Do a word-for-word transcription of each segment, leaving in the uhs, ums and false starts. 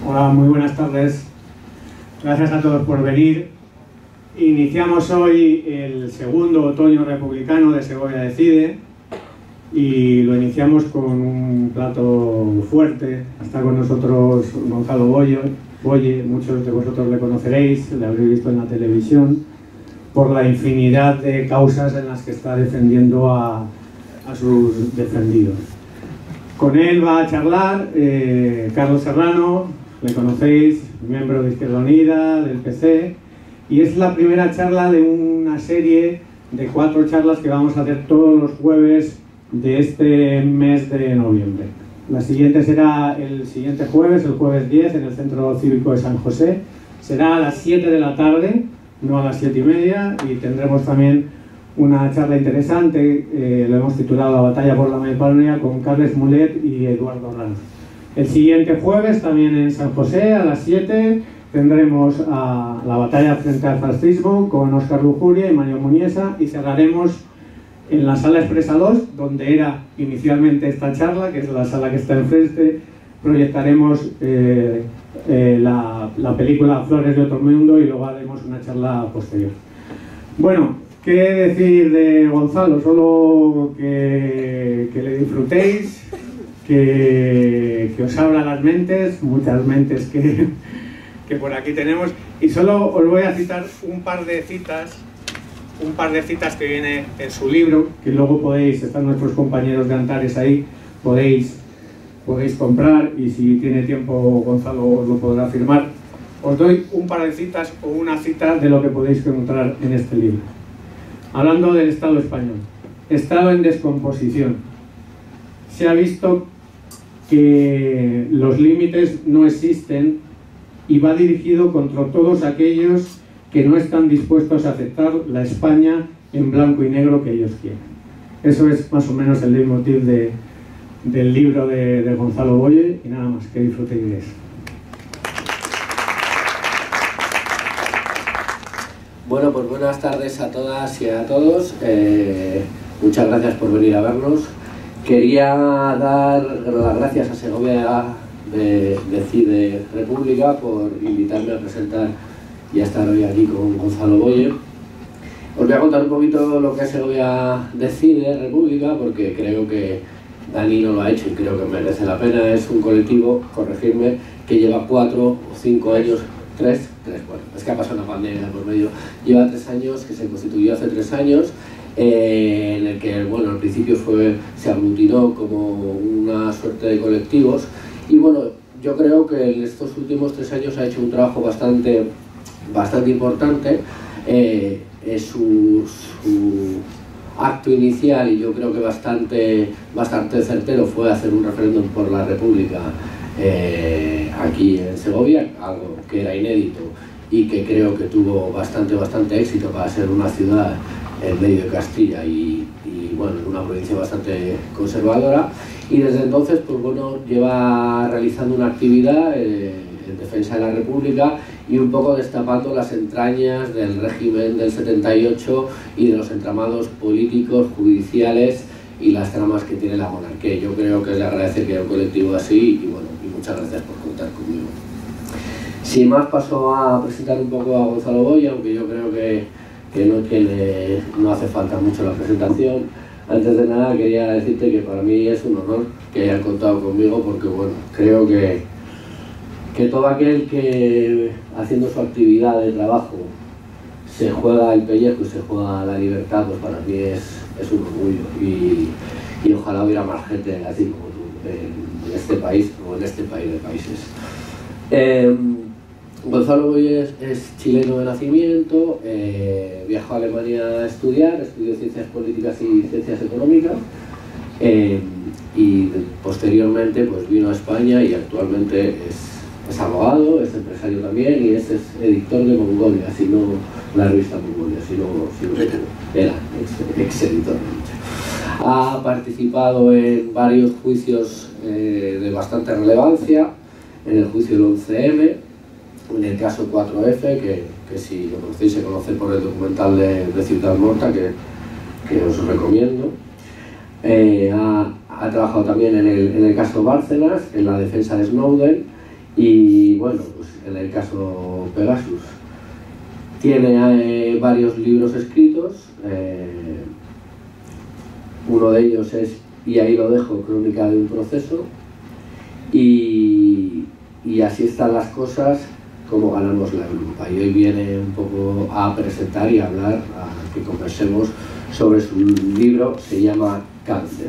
Hola, muy buenas tardes. Gracias a todos por venir. Iniciamos hoy el segundo otoño republicano de Segovia Decide y lo iniciamos con un plato fuerte. Está con nosotros Gonzalo Boye, Boye, muchos de vosotros le conoceréis, le habréis visto en la televisión, por la infinidad de causas en las que está defendiendo a, a sus defendidos. Con él va a charlar eh, Carlos Serrano, le conocéis, miembro de Izquierda Unida, del P C, y es la primera charla de una serie de cuatro charlas que vamos a hacer todos los jueves de este mes de noviembre. La siguiente será el siguiente jueves, el jueves diez, en el Centro Cívico de San José. Será a las siete de la tarde, no a las siete y media, y tendremos también una charla interesante, eh, lo hemos titulado La batalla por la Mediterránea, con Carles Mulet y Eduardo Ranz. El siguiente jueves, también en San José, a las siete, tendremos a la batalla frente al fascismo con Óscar Lujuria y Mario Muniesa, y cerraremos en la sala Expresa dos, donde era inicialmente esta charla, que es la sala que está enfrente. Proyectaremos eh, eh, la, la película Flores de otro mundo y luego haremos una charla posterior. Bueno, ¿qué decir de Gonzalo? Solo que, que le disfrutéis, que, que os abra las mentes, muchas mentes que, que por aquí tenemos, y solo os voy a citar un par de citas, un par de citas que viene en su libro, que luego podéis, están nuestros compañeros de Antares ahí, podéis, podéis comprar, y si tiene tiempo Gonzalo os lo podrá firmar. Os doy un par de citas o una cita de lo que podéis encontrar en este libro. Hablando del Estado español, Estado en descomposición. Se ha visto que los límites no existen y va dirigido contra todos aquellos que no están dispuestos a aceptar la España en blanco y negro que ellos quieren. Eso es más o menos el leitmotiv de, del libro de, de Gonzalo Boye, y nada más, que disfrutéis de eso. Bueno, pues buenas tardes a todas y a todos. Eh, muchas gracias por venir a vernos. Quería dar las gracias a Segovia de Decide República por invitarme a presentar y a estar hoy aquí con Gonzalo Boye. Os voy a contar un poquito lo que es Segovia Decide República, porque creo que Dani no lo ha hecho y creo que merece la pena. Es un colectivo, corregirme, que lleva cuatro o cinco años, tres, tres, bueno, es que ha pasado una pandemia por medio, lleva tres años, que se constituyó hace tres años, eh, en el que, bueno, al principio fue, se aglutinó como una suerte de colectivos, y bueno, yo creo que en estos últimos tres años ha hecho un trabajo bastante, bastante importante. Eh, es su, su acto inicial, y yo creo que bastante, bastante certero, fue hacer un referéndum por la República eh, aquí en Segovia, algo que era inédito y que creo que tuvo bastante, bastante éxito para ser una ciudad en medio de Castilla y, y bueno, una provincia bastante conservadora, y desde entonces pues bueno, lleva realizando una actividad eh, en defensa de la República y un poco destapando las entrañas del régimen del setenta y ocho y de los entramados políticos, judiciales y las tramas que tiene la monarquía. Yo creo que es de agradecer que haya un colectivo así, y bueno, y muchas gracias por contar conmigo. Sin más, paso a presentar un poco a Gonzalo Boye, aunque yo creo que, que no, tiene, no hace falta mucho la presentación. Antes de nada quería decirte que para mí es un honor que hayan contado conmigo, porque bueno, creo que, que todo aquel que haciendo su actividad de trabajo se juega el pellejo y se juega la libertad, pues para mí es, es un orgullo, y, y ojalá hubiera más gente así como tú en, en este país o en este país de países. Eh, Gonzalo Boye es, es chileno de nacimiento, eh, viajó a Alemania a estudiar, estudió Ciencias Políticas y Ciencias Económicas, eh, y posteriormente pues vino a España y actualmente es, es abogado, es empresario también, y es, es editor de Mongolia, si no la revista Mongolia, si no, si no era ex, ex editor. Ha participado en varios juicios eh, de bastante relevancia, en el juicio del once eme, en el caso cuatro efe, que, que si lo conocéis se conoce por el documental de, de Ciutat Morta, que, que os recomiendo. Eh, ha, ha trabajado también en el, en el caso Bárcenas, en la defensa de Snowden, Y bueno, pues en el caso Pegasus, tiene eh, varios libros escritos, eh, uno de ellos es Y ahí lo dejo, crónica de un proceso, y, y así están las cosas, como ganamos la Europa. Y hoy viene un poco a presentar y a hablar, a que conversemos sobre su libro, se llama Cáncer.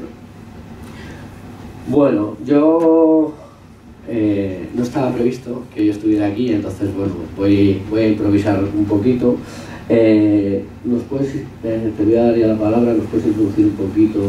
Bueno, yo eh, no estaba previsto que yo estuviera aquí, entonces bueno, voy, voy a improvisar un poquito. Eh, ¿nos puedes, eh, te voy a dar ya la palabra, nos puedes introducir un poquito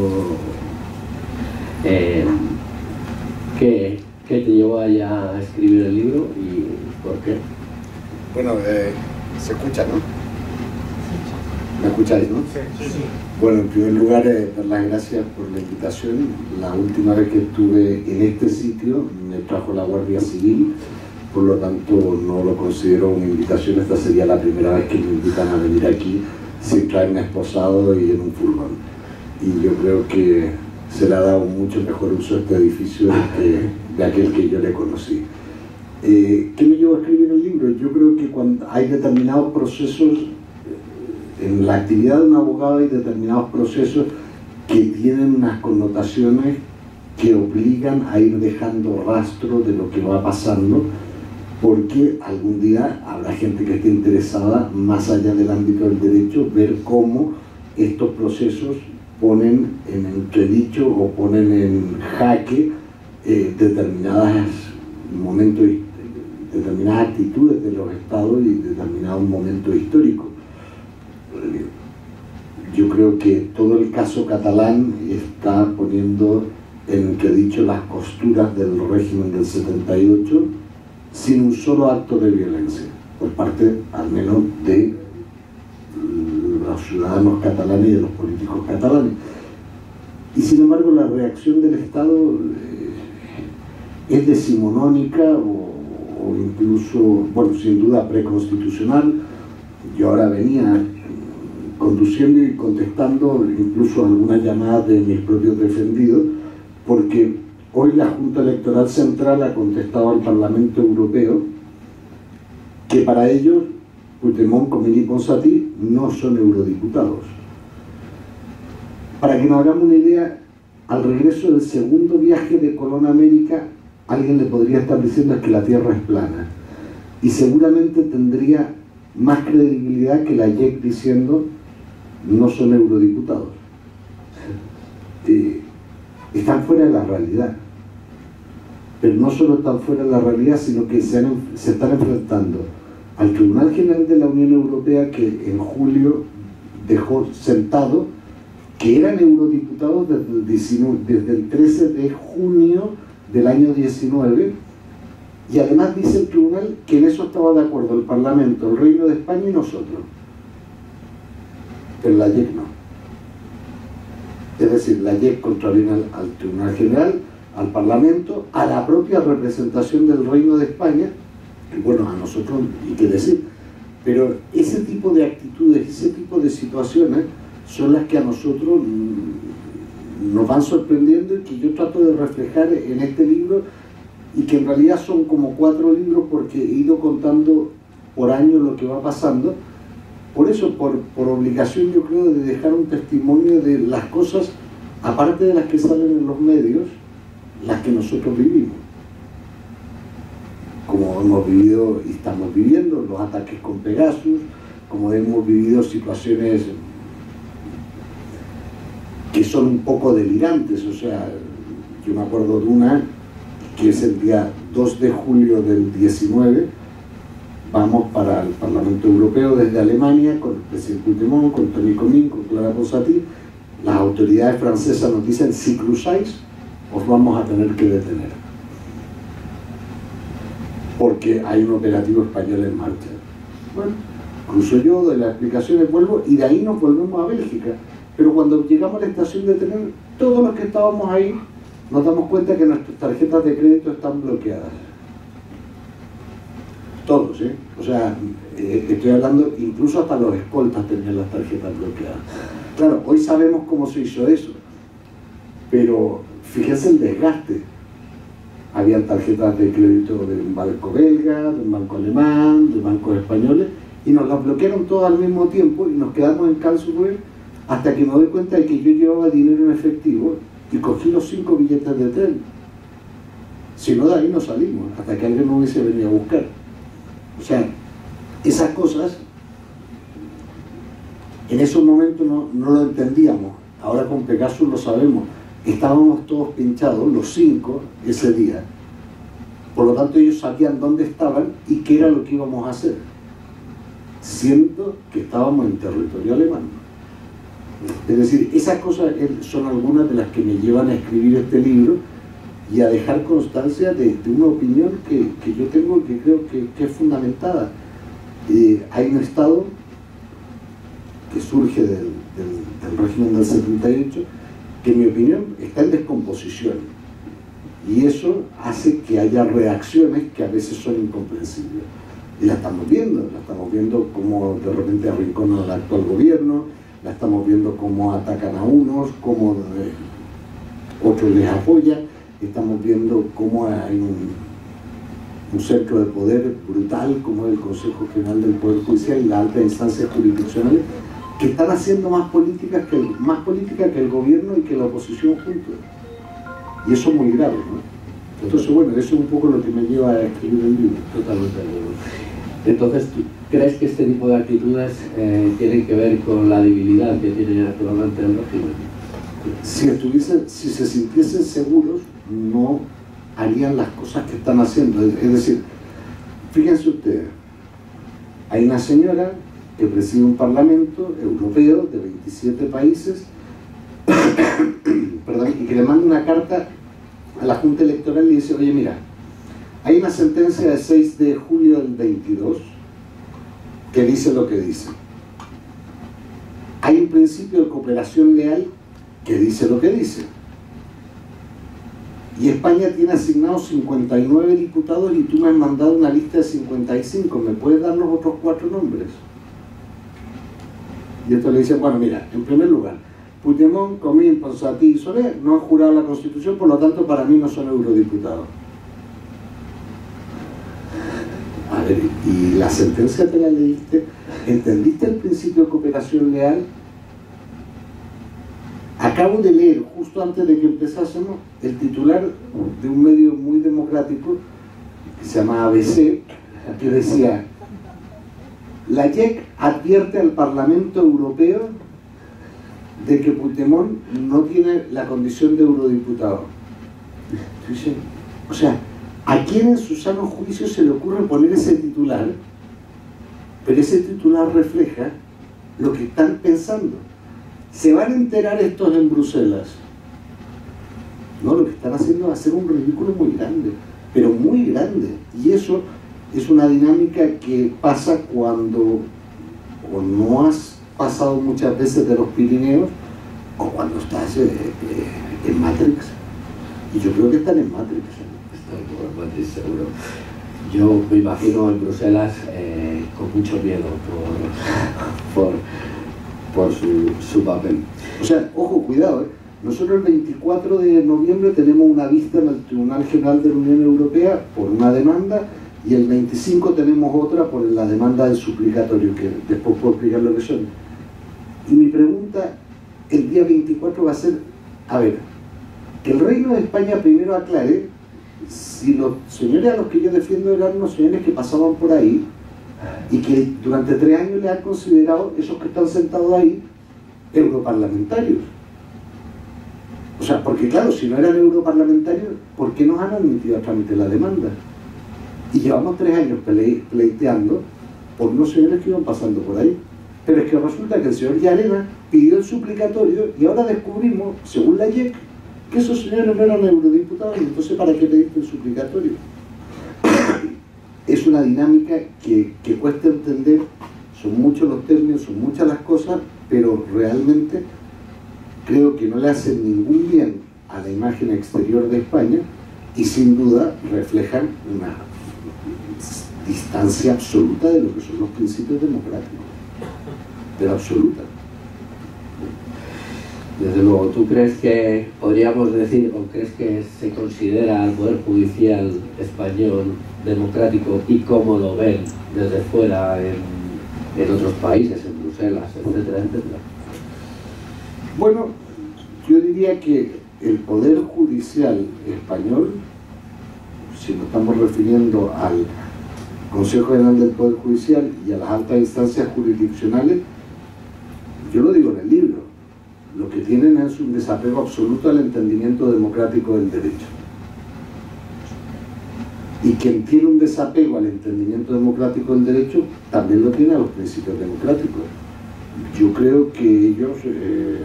eh, qué, qué te llevó allá a escribir el libro y por qué? Bueno, eh, se escucha, ¿no? ¿Me escucháis, no? Sí, sí. Bueno, en primer lugar, eh, dar las gracias por la invitación. La última vez que estuve en este sitio me trajo la Guardia Civil, por lo tanto no lo considero una invitación. Esta sería la primera vez que me invitan a venir aquí sin traerme esposado y en un furgón. Y yo creo que se le ha dado mucho mejor uso a este edificio que de aquel que yo le conocí. Eh, ¿Qué me llevó a escribir el libro? Yo creo que cuando hay determinados procesos, en la actividad de un abogado hay determinados procesos que tienen unas connotaciones que obligan a ir dejando rastro de lo que va pasando, porque algún día habrá gente que esté interesada, más allá del ámbito del derecho, ver cómo estos procesos ponen en entredicho o ponen en jaque eh, determinadas momentos, determinadas actitudes de los estados y determinados momentos históricos. Yo creo que todo el caso catalán está poniendo en entredicho las costuras del régimen del setenta y ocho sin un solo acto de violencia, por parte al menos de los ciudadanos catalanes y de los políticos catalanes. Y sin embargo la reacción del Estado eh, es decimonónica o, o incluso, bueno, sin duda preconstitucional. Yo ahora venía conduciendo y contestando incluso algunas llamadas de mis propios defendidos, porque hoy la Junta Electoral Central ha contestado al Parlamento Europeo que para ellos Puigdemont, Comín y Ponsatí no son eurodiputados. Para que nos hagamos una idea, al regreso del segundo viaje de Colón a América, alguien le podría estar diciendo es que la Tierra es plana, y seguramente tendría más credibilidad que la Y E C diciendo no son eurodiputados. Eh, están fuera de la realidad, pero no solo están fuera de la realidad, sino que se, han, se están enfrentando al Tribunal General de la Unión Europea, que en julio dejó sentado que eran eurodiputados desde el, diecinueve, desde el trece de junio del año diecinueve, y además dice el tribunal que en eso estaba de acuerdo el Parlamento, el Reino de España y nosotros, pero la Y E C no. Es decir, la Y E C contraviene al, al Tribunal General, al Parlamento, a la propia representación del Reino de España, y bueno, a nosotros, y qué decir, pero ese tipo de actitudes, ese tipo de situaciones son las que a nosotros nos van sorprendiendo y que yo trato de reflejar en este libro, y que en realidad son como cuatro libros porque he ido contando por año lo que va pasando. Por eso, por, por obligación, yo creo, de dejar un testimonio de las cosas, aparte de las que salen en los medios, las que nosotros vivimos. Como hemos vivido y estamos viviendo los ataques con Pegasus, como hemos vivido situaciones que son un poco delirantes. O sea, yo me acuerdo de una que es el día dos de julio del diecinueve, vamos para el Parlamento Europeo desde Alemania con el presidente Puigdemont, con Tony Comín, con Clara Ponsatí. Las autoridades francesas nos dicen: si cruzáis os vamos a tener que detener porque hay un operativo español en marcha. Bueno, cruzo yo, doy las explicaciones, vuelvo, y de ahí nos volvemos a Bélgica. Pero cuando llegamos a la estación de tren, todos los que estábamos ahí nos damos cuenta que nuestras tarjetas de crédito están bloqueadas. Todos, ¿eh? O sea, eh, estoy hablando, incluso hasta los escoltas tenían las tarjetas bloqueadas. Claro, hoy sabemos cómo se hizo eso, pero fíjense el desgaste. habían tarjetas de crédito de un banco belga, de un banco alemán, de bancos españoles, y nos las bloquearon todas al mismo tiempo y nos quedamos en Karlsruhe hasta que me doy cuenta de que yo llevaba dinero en efectivo y cogí los cinco billetes de tren. Si no, de ahí no salimos, hasta que alguien nos hubiese venido a buscar. O sea, esas cosas, en esos momentos no, no lo entendíamos. Ahora con Pegasus lo sabemos. Estábamos todos pinchados, los cinco, ese día. Por lo tanto, ellos sabían dónde estaban y qué era lo que íbamos a hacer. Siento que estábamos en territorio alemán. Es decir, esas cosas son algunas de las que me llevan a escribir este libro y a dejar constancia de, de una opinión que, que yo tengo, que creo que, que es fundamentada. Eh, hay un Estado que surge del, del, del régimen del setenta y ocho, que en mi opinión está en descomposición, y eso hace que haya reacciones que a veces son incomprensibles, y la estamos viendo, la estamos viendo como de repente arrinconan al actual gobierno, la estamos viendo cómo atacan a unos, cómo eh, otros les apoyan, estamos viendo cómo hay un, un centro de poder brutal como es el Consejo General del Poder Judicial y las altas instancias jurisdiccionales, que están haciendo más políticas que el, más política que el gobierno y que la oposición juntos. Y eso es muy grave, ¿no? Entonces, bueno, eso es un poco lo que me lleva a escribir el libro. Totalmente. Entonces, ¿tú crees que este tipo de actitudes eh, tienen que ver con la debilidad que tiene actualmente el régimen? Si, estuviesen, si se sintiesen seguros, no harían las cosas que están haciendo. Es, es decir, fíjense ustedes, hay una señora que preside un parlamento europeo de veintisiete países perdón, y que le manda una carta a la Junta Electoral y dice, oye, mira, hay una sentencia de seis de julio del veintidós que dice lo que dice. Hay un principio de cooperación leal que dice lo que dice. Y España tiene asignados cincuenta y nueve diputados y tú me has mandado una lista de cincuenta y cinco. ¿Me puedes dar los otros cuatro nombres? Y esto le dice, bueno, mira, en primer lugar, Puigdemont, Comín, Ponsatí y Soler no han jurado la Constitución, por lo tanto para mí no son eurodiputados. A ver, ¿y la sentencia te la leíste? ¿Entendiste el principio de cooperación leal? Acabo de leer, justo antes de que empezásemos, el titular de un medio muy democrático que se llama A B C, que decía: la Y E C advierte al Parlamento Europeo de que Puigdemont no tiene la condición de eurodiputado. O sea, ¿a quién en su sano juicio se le ocurre poner ese titular? Pero ese titular refleja lo que están pensando. Se van a enterar estos en Bruselas. No, lo que están haciendo va a ser un ridículo muy grande, pero muy grande. Y eso es una dinámica que pasa cuando o no has pasado muchas veces de los Pirineos o cuando estás eh, eh, en Matrix. Y yo creo que están en Matrix. Están en Matrix, seguro. Yo me imagino en Bruselas eh, con mucho miedo por, por, por su, su papel. O sea, ojo, cuidado, ¿eh? Nosotros el veinticuatro de noviembre tenemos una vista en el Tribunal General de la Unión Europea por una demanda, y el veinticinco tenemos otra por la demanda del suplicatorio, que después puedo explicar lo que son. Y mi pregunta el día veinticuatro va a ser, a ver, que el Reino de España primero aclare si los señores a los que yo defiendo eran unos señores que pasaban por ahí y que durante tres años le han considerado, esos que están sentados ahí, europarlamentarios. O sea, porque claro, si no eran europarlamentarios, ¿por qué nos han admitido a trámite la demanda? Y llevamos tres años ple pleiteando por unos señores que iban pasando por ahí. Pero es que resulta que el señor Llarena pidió el suplicatorio y ahora descubrimos, según la Y E C, que esos señores no eran eurodiputados, y entonces ¿para qué pediste el suplicatorio? Es una dinámica que, que cuesta entender, son muchos los términos, son muchas las cosas, pero realmente creo que no le hacen ningún bien a la imagen exterior de España y sin duda reflejan una distancia absoluta de lo que son los principios democráticos, pero absoluta. Desde luego, ¿tú crees que podríamos decir, o crees que se considera al Poder Judicial español democrático y cómo lo ven desde fuera en, en otros países, en Bruselas, etcétera, etcétera? Bueno, yo diría que el Poder Judicial español, si nos estamos refiriendo al Consejo General del Poder Judicial y a las altas instancias jurisdiccionales, yo lo digo en el libro, lo que tienen es un desapego absoluto al entendimiento democrático del derecho. Y quien tiene un desapego al entendimiento democrático del derecho también lo tiene a los principios democráticos. Yo creo que ellos eh,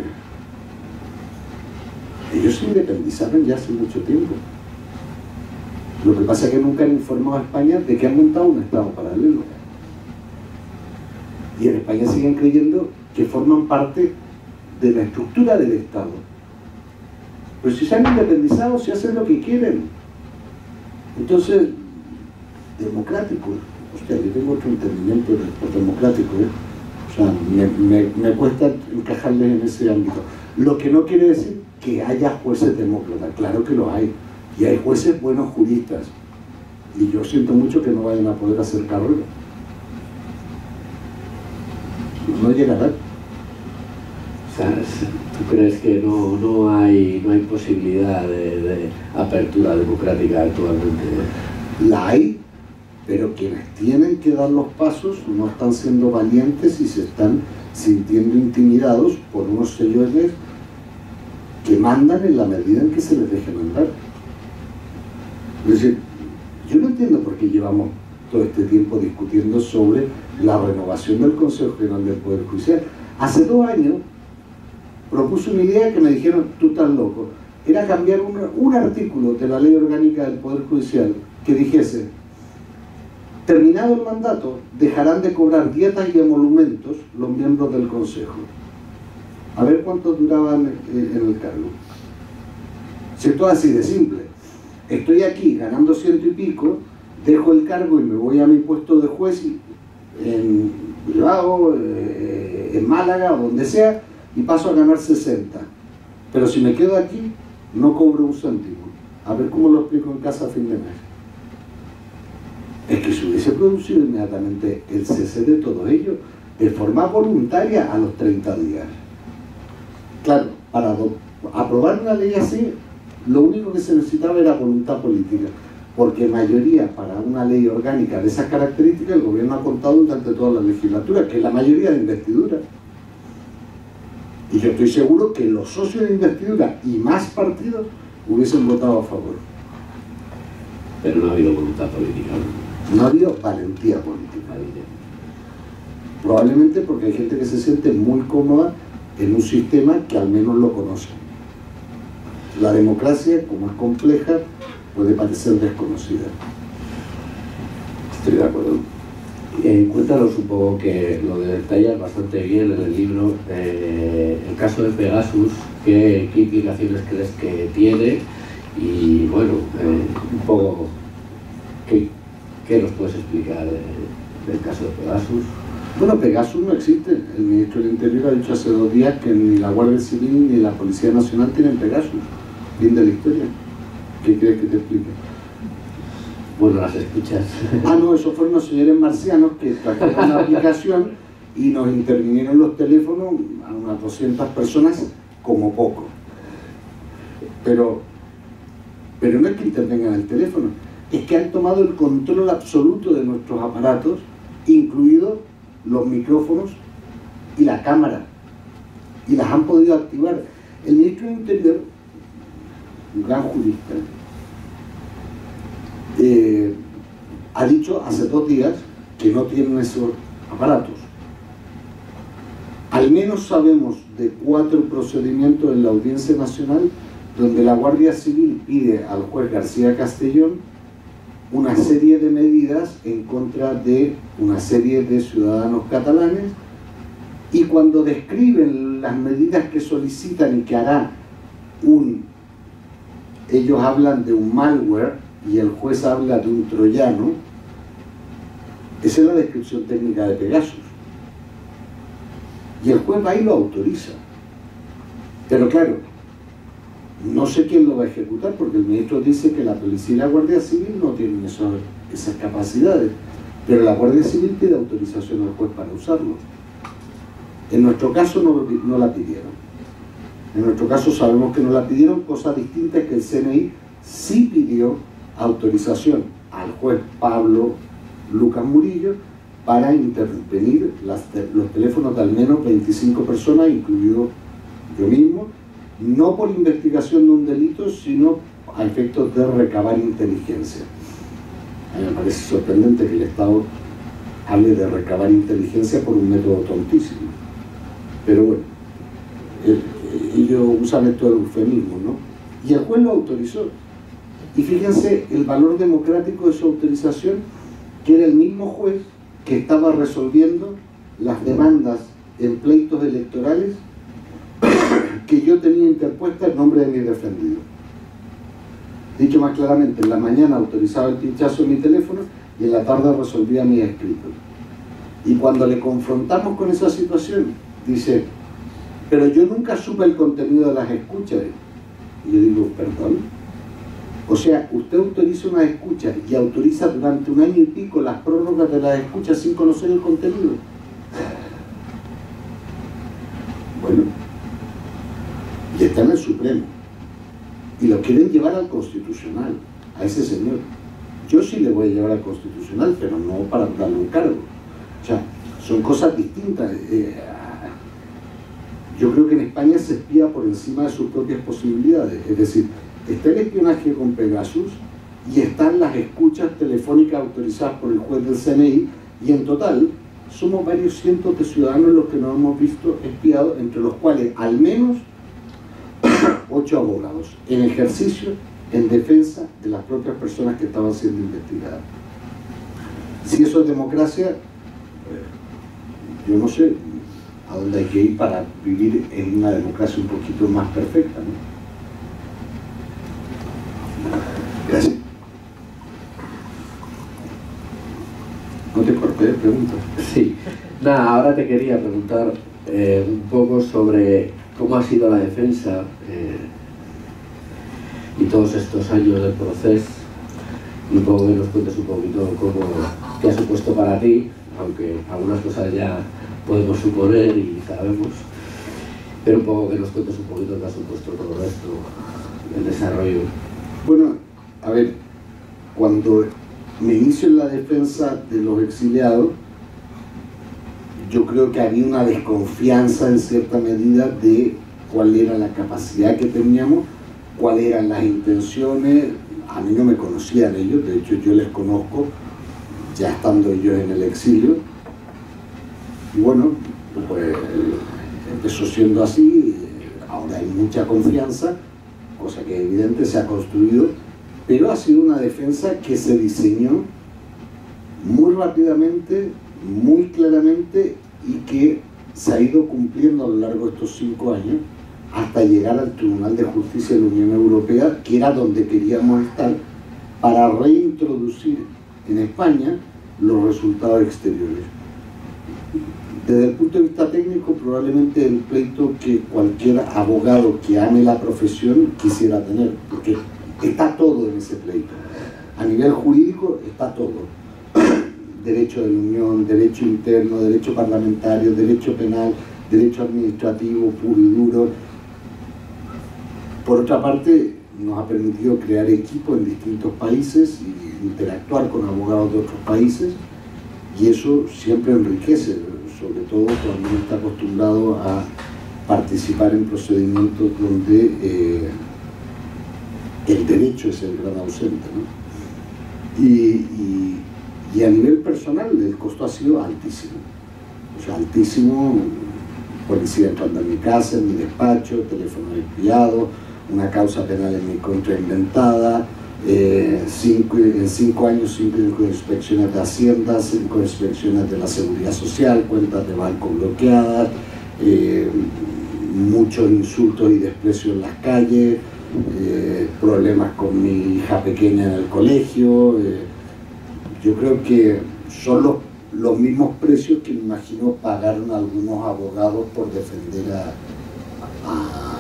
ellos se independizaron ya hace mucho tiempo. Lo que pasa es que nunca han informado a España de que han montado un Estado paralelo. Y en España siguen creyendo que forman parte de la estructura del Estado. Pero si se han independizado, si hacen lo que quieren. Entonces, democrático. Hostia, yo tengo otro entendimiento de por democrático, ¿eh? O sea, me, me, me cuesta encajarles en ese ámbito. Lo que no quiere decir que haya jueces demócratas, claro que lo hay. Y hay jueces buenos juristas. Y yo siento mucho que no vayan a poder hacer carrera. No llegarán. O sea, ¿tú crees que no, no, hay, no hay posibilidad de, de apertura democrática actualmente? La hay, pero quienes tienen que dar los pasos no están siendo valientes y se están sintiendo intimidados por unos señores que mandan en la medida en que se les deje mandar. Es decir, yo no entiendo por qué llevamos todo este tiempo discutiendo sobre la renovación del Consejo General del Poder Judicial. Hace dos años propuse una idea que me dijeron, tú estás loco. Era cambiar un, un artículo de la Ley Orgánica del Poder Judicial que dijese, terminado el mandato, dejarán de cobrar dietas y emolumentos los miembros del Consejo. A ver cuánto duraban en el cargo. Si esto es así de simple. Estoy aquí ganando ciento y pico, dejo el cargo y me voy a mi puesto de juez en Bilbao, eh, en Málaga o donde sea, y paso a ganar sesenta. Pero si me quedo aquí, no cobro un céntimo. A ver cómo lo explico en casa a fin de mes. Es que se hubiese producido inmediatamente el cese de todo ello, de forma voluntaria a los treinta días. Claro, para aprobar una ley así, lo único que se necesitaba era voluntad política, porque mayoría para una ley orgánica de esas características el gobierno ha contado durante toda la legislatura, que es la mayoría de investidura. Y yo estoy seguro que los socios de investidura y más partidos hubiesen votado a favor. Pero no ha habido voluntad política, ¿no? No ha habido valentía política. Probablemente porque hay gente que se siente muy cómoda en un sistema que al menos lo conoce. La democracia, como es compleja, puede parecer desconocida. Estoy de acuerdo. Eh, cuéntanos un poco, que lo detallas bastante bien en el libro, eh, el caso de Pegasus, ¿qué, qué implicaciones crees que tiene? Y bueno, eh, un poco, ¿qué, qué nos puedes explicar de, del caso de Pegasus? Bueno, Pegasus no existe. El ministro del Interior ha dicho hace dos días que ni la Guardia Civil ni la Policía Nacional tienen Pegasus. Fin de la historia. ¿Qué quieres que te explique? Bueno, las escuchas. Ah, no, esos fueron los señores marcianos que trajeron una aplicación y nos intervinieron los teléfonos a unas doscientas personas como poco. Pero, pero no es que intervengan el teléfono, es que han tomado el control absoluto de nuestros aparatos, incluidos los micrófonos y la cámara, y las han podido activar. El ministro del Interior, un gran jurista, eh, ha dicho hace dos días que no tienen esos aparatos. Al menos sabemos de cuatro procedimientos en la Audiencia Nacional donde la Guardia Civil pide al juez García Castellón una serie de medidas en contra de una serie de ciudadanos catalanes, y cuando describen las medidas que solicitan y que hará un... ellos hablan de un malware y el juez habla de un troyano. Esa es la descripción técnica de Pegasus. Y el juez va y lo autoriza. Pero claro, no sé quién lo va a ejecutar, porque el ministro dice que la policía y la Guardia Civil no tienen eso, esas capacidades, pero la Guardia Civil pide autorización al juez para usarlo. En nuestro caso no, no la pidieron. En nuestro caso sabemos que no la pidieron, cosa distinta es que el C N I sí pidió autorización al juez Pablo Lucas Murillo para intervenir las, los teléfonos de al menos veinticinco personas, incluido yo mismo, no por investigación de un delito, sino a efectos de recabar inteligencia. A mí me parece sorprendente que el Estado hable de recabar inteligencia por un método tontísimo. Pero bueno, ellos usan esto de eufemismo, ¿no? Y el juez lo autorizó. Y fíjense el valor democrático de su autorización, que era el mismo juez que estaba resolviendo las demandas en pleitos electorales que yo tenía interpuesta en nombre de mi defendido. Dicho más claramente, en la mañana autorizaba el pinchazo en mi teléfono y en la tarde resolvía mis escritos. Y cuando le confrontamos con esa situación, dice, pero yo nunca supe el contenido de las escuchas. Y yo digo, perdón. O sea, usted autoriza una escucha y autoriza durante un año y pico las prórrogas de las escuchas sin conocer el contenido. Bueno, y está en el Supremo. Y lo quieren llevar al Constitucional, a ese señor. Yo sí le voy a llevar al Constitucional, pero no para darle un cargo. O sea, son cosas distintas. Eh, yo creo que en España se espía por encima de sus propias posibilidades. Es decir, está el espionaje con Pegasus y están las escuchas telefónicas autorizadas por el juez del C N I, y en total somos varios cientos de ciudadanos los que nos hemos visto espiados, entre los cuales al menos ocho abogados en ejercicio en defensa de las propias personas que estaban siendo investigadas. Si eso es democracia, yo no sé a dónde hay que ir para vivir en una democracia un poquito más perfecta, ¿no? Gracias. ¿No te corté de preguntas? Sí. Nada, ahora te quería preguntar eh, un poco sobre cómo ha sido la defensa eh, y todos estos años del proceso, y un poco que nos cuentes un poquito cómo te ha supuesto para ti, aunque algunas cosas ya podemos suponer y sabemos, pero un poco que nos cuentes un poquito qué ha supuesto todo esto, el desarrollo. Bueno, a ver, cuando me inicio en la defensa de los exiliados, yo creo que había una desconfianza en cierta medida de cuál era la capacidad que teníamos, cuáles eran las intenciones. A mí no me conocían ellos, de hecho yo les conozco ya estando ellos en el exilio, y bueno, pues empezó siendo así. Ahora hay mucha confianza, cosa que evidente se ha construido, pero ha sido una defensa que se diseñó muy rápidamente, muy claramente, y que se ha ido cumpliendo a lo largo de estos cinco años hasta llegar al Tribunal de Justicia de la Unión Europea, que era donde queríamos estar, para reintroducir en España los resultados exteriores. Desde el punto de vista técnico, probablemente el pleito que cualquier abogado que ame la profesión quisiera tener, porque está todo en ese pleito. A nivel jurídico está todo. Derecho de la Unión, derecho interno, derecho parlamentario, derecho penal, derecho administrativo puro y duro. Por otra parte, nos ha permitido crear equipos en distintos países y interactuar con abogados de otros países, y eso siempre enriquece, sobre todo cuando uno está acostumbrado a participar en procedimientos donde eh, el derecho es el gran ausente, ¿no? Y, y, y a nivel personal el costo ha sido altísimo, o sea, altísimo. Policía entrando a mi casa, en mi despacho, teléfono espiado, una causa penal en mi contra inventada, eh, cinco, en cinco años cinco inspecciones de Hacienda, cinco inspecciones de la Seguridad Social, cuentas de banco bloqueadas, eh, muchos insultos y desprecios en las calles, eh, problemas con mi hija pequeña en el colegio. Eh, yo creo que son los, los mismos precios que me imagino pagaron algunos abogados por defender a, a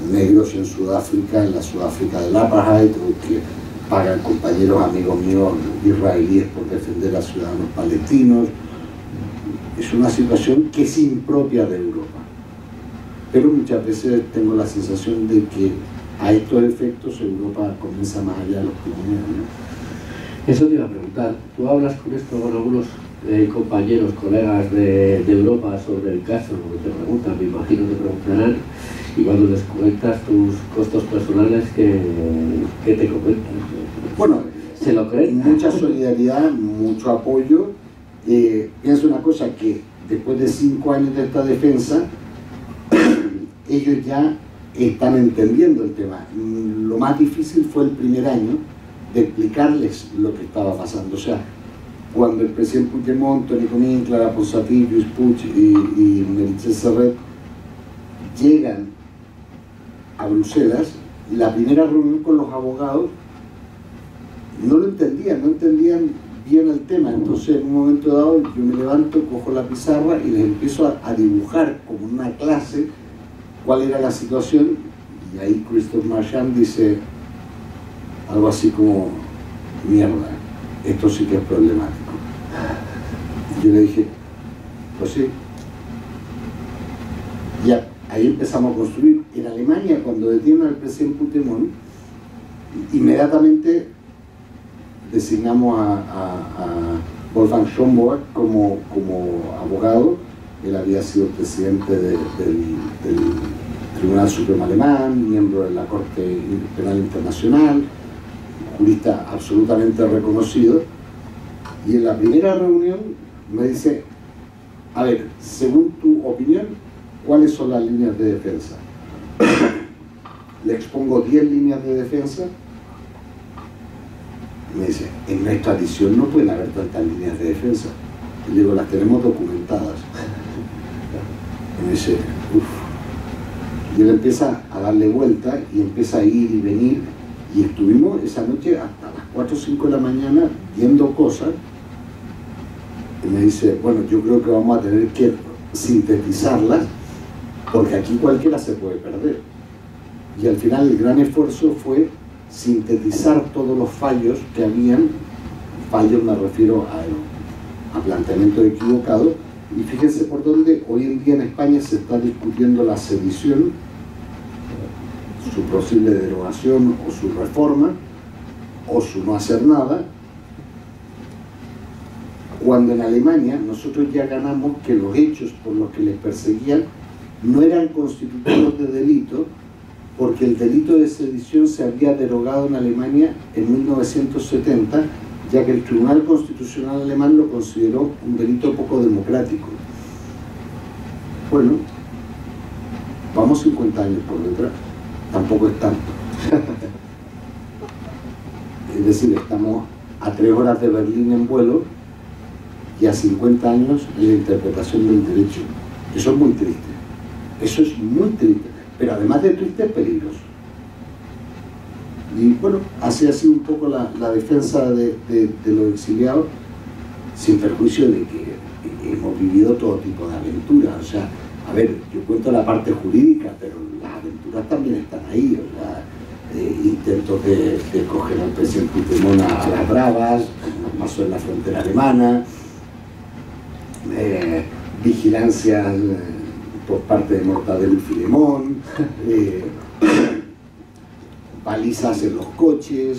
negros en Sudáfrica, en la Sudáfrica del apartheid, o que pagan compañeros, amigos míos israelíes por defender a ciudadanos palestinos. Es una situación que es impropia de Europa. Pero muchas veces tengo la sensación de que a estos efectos Europa comienza más allá de los Pirineos, ¿no? Eso te iba a preguntar. Tú hablas con esto con algunos eh, compañeros, colegas de, de Europa sobre el caso, te preguntan, me imagino te preguntarán, y cuando les cuentas tus costos personales, ¿qué, qué te comentan? Bueno, ¿se lo creen? Mucha solidaridad, mucho apoyo. Eh, pienso una cosa, que después de cinco años de esta defensa, ellos ya están entendiendo el tema. Lo más difícil fue el primer año de explicarles lo que estaba pasando. O sea, cuando el presidente Puigdemont, Toni Comín, Clara Ponsatí, Lluís Puig y, y Meritxell Serret llegan a Bruselas, la primera reunión con los abogados no lo entendían, no entendían bien el tema. Entonces en un momento dado yo me levanto, cojo la pizarra y les empiezo a, a dibujar como una clase cuál era la situación, y ahí Christophe Marchand dice algo así como: mierda, esto sí que es problemático. Y yo le dije, pues sí. Ya, ahí empezamos a construir. En Alemania, cuando detienen al presidente Puigdemont, inmediatamente designamos a, a, a Wolfgang Schomburg como, como abogado. Él había sido presidente de, del, del Tribunal Supremo Alemán, miembro de la Corte Penal Internacional, jurista absolutamente reconocido. Y en la primera reunión me dice: a ver, según tu opinión, ¿cuáles son las líneas de defensa? Le expongo diez líneas de defensa. Y me dice: en nuestra edición no pueden haber tantas líneas de defensa. Y le digo: las tenemos documentadas. Y me dice: uff. Y él empieza a darle vuelta y empieza a ir y venir. Y estuvimos esa noche hasta las cuatro o cinco de la mañana viendo cosas. Y me dice: bueno, yo creo que vamos a tener que sintetizarlas, porque aquí cualquiera se puede perder. Y al final el gran esfuerzo fue sintetizar todos los fallos que habían. Fallos me refiero a, a planteamientos equivocados. Y fíjense por dónde hoy en día en España se está discutiendo la sedición, su posible derogación o su reforma, o su no hacer nada, cuando en Alemania nosotros ya ganamos que los hechos por los que les perseguían no eran constitutivos de delito, porque el delito de sedición se había derogado en Alemania en mil novecientos setenta, ya que el Tribunal Constitucional alemán lo consideró un delito poco democrático. Bueno, vamos cincuenta años por detrás, tampoco es tanto. Es decir, estamos a tres horas de Berlín en vuelo y a cincuenta años en la interpretación del derecho. Eso es muy triste, eso es muy triste, pero además de triste es peligroso. Y bueno, así ha sido un poco la, la defensa de, de, de los exiliados, sin perjuicio de que hemos vivido todo tipo de aventuras. O sea, a ver, yo cuento la parte jurídica, pero las aventuras también están ahí. O sea, eh, intentos de, de coger al presidente Puigdemont a, a las bravas, como pasó en la frontera alemana, eh, vigilancia eh, por parte de Mortadelo y Filemón, eh, balizas en los coches,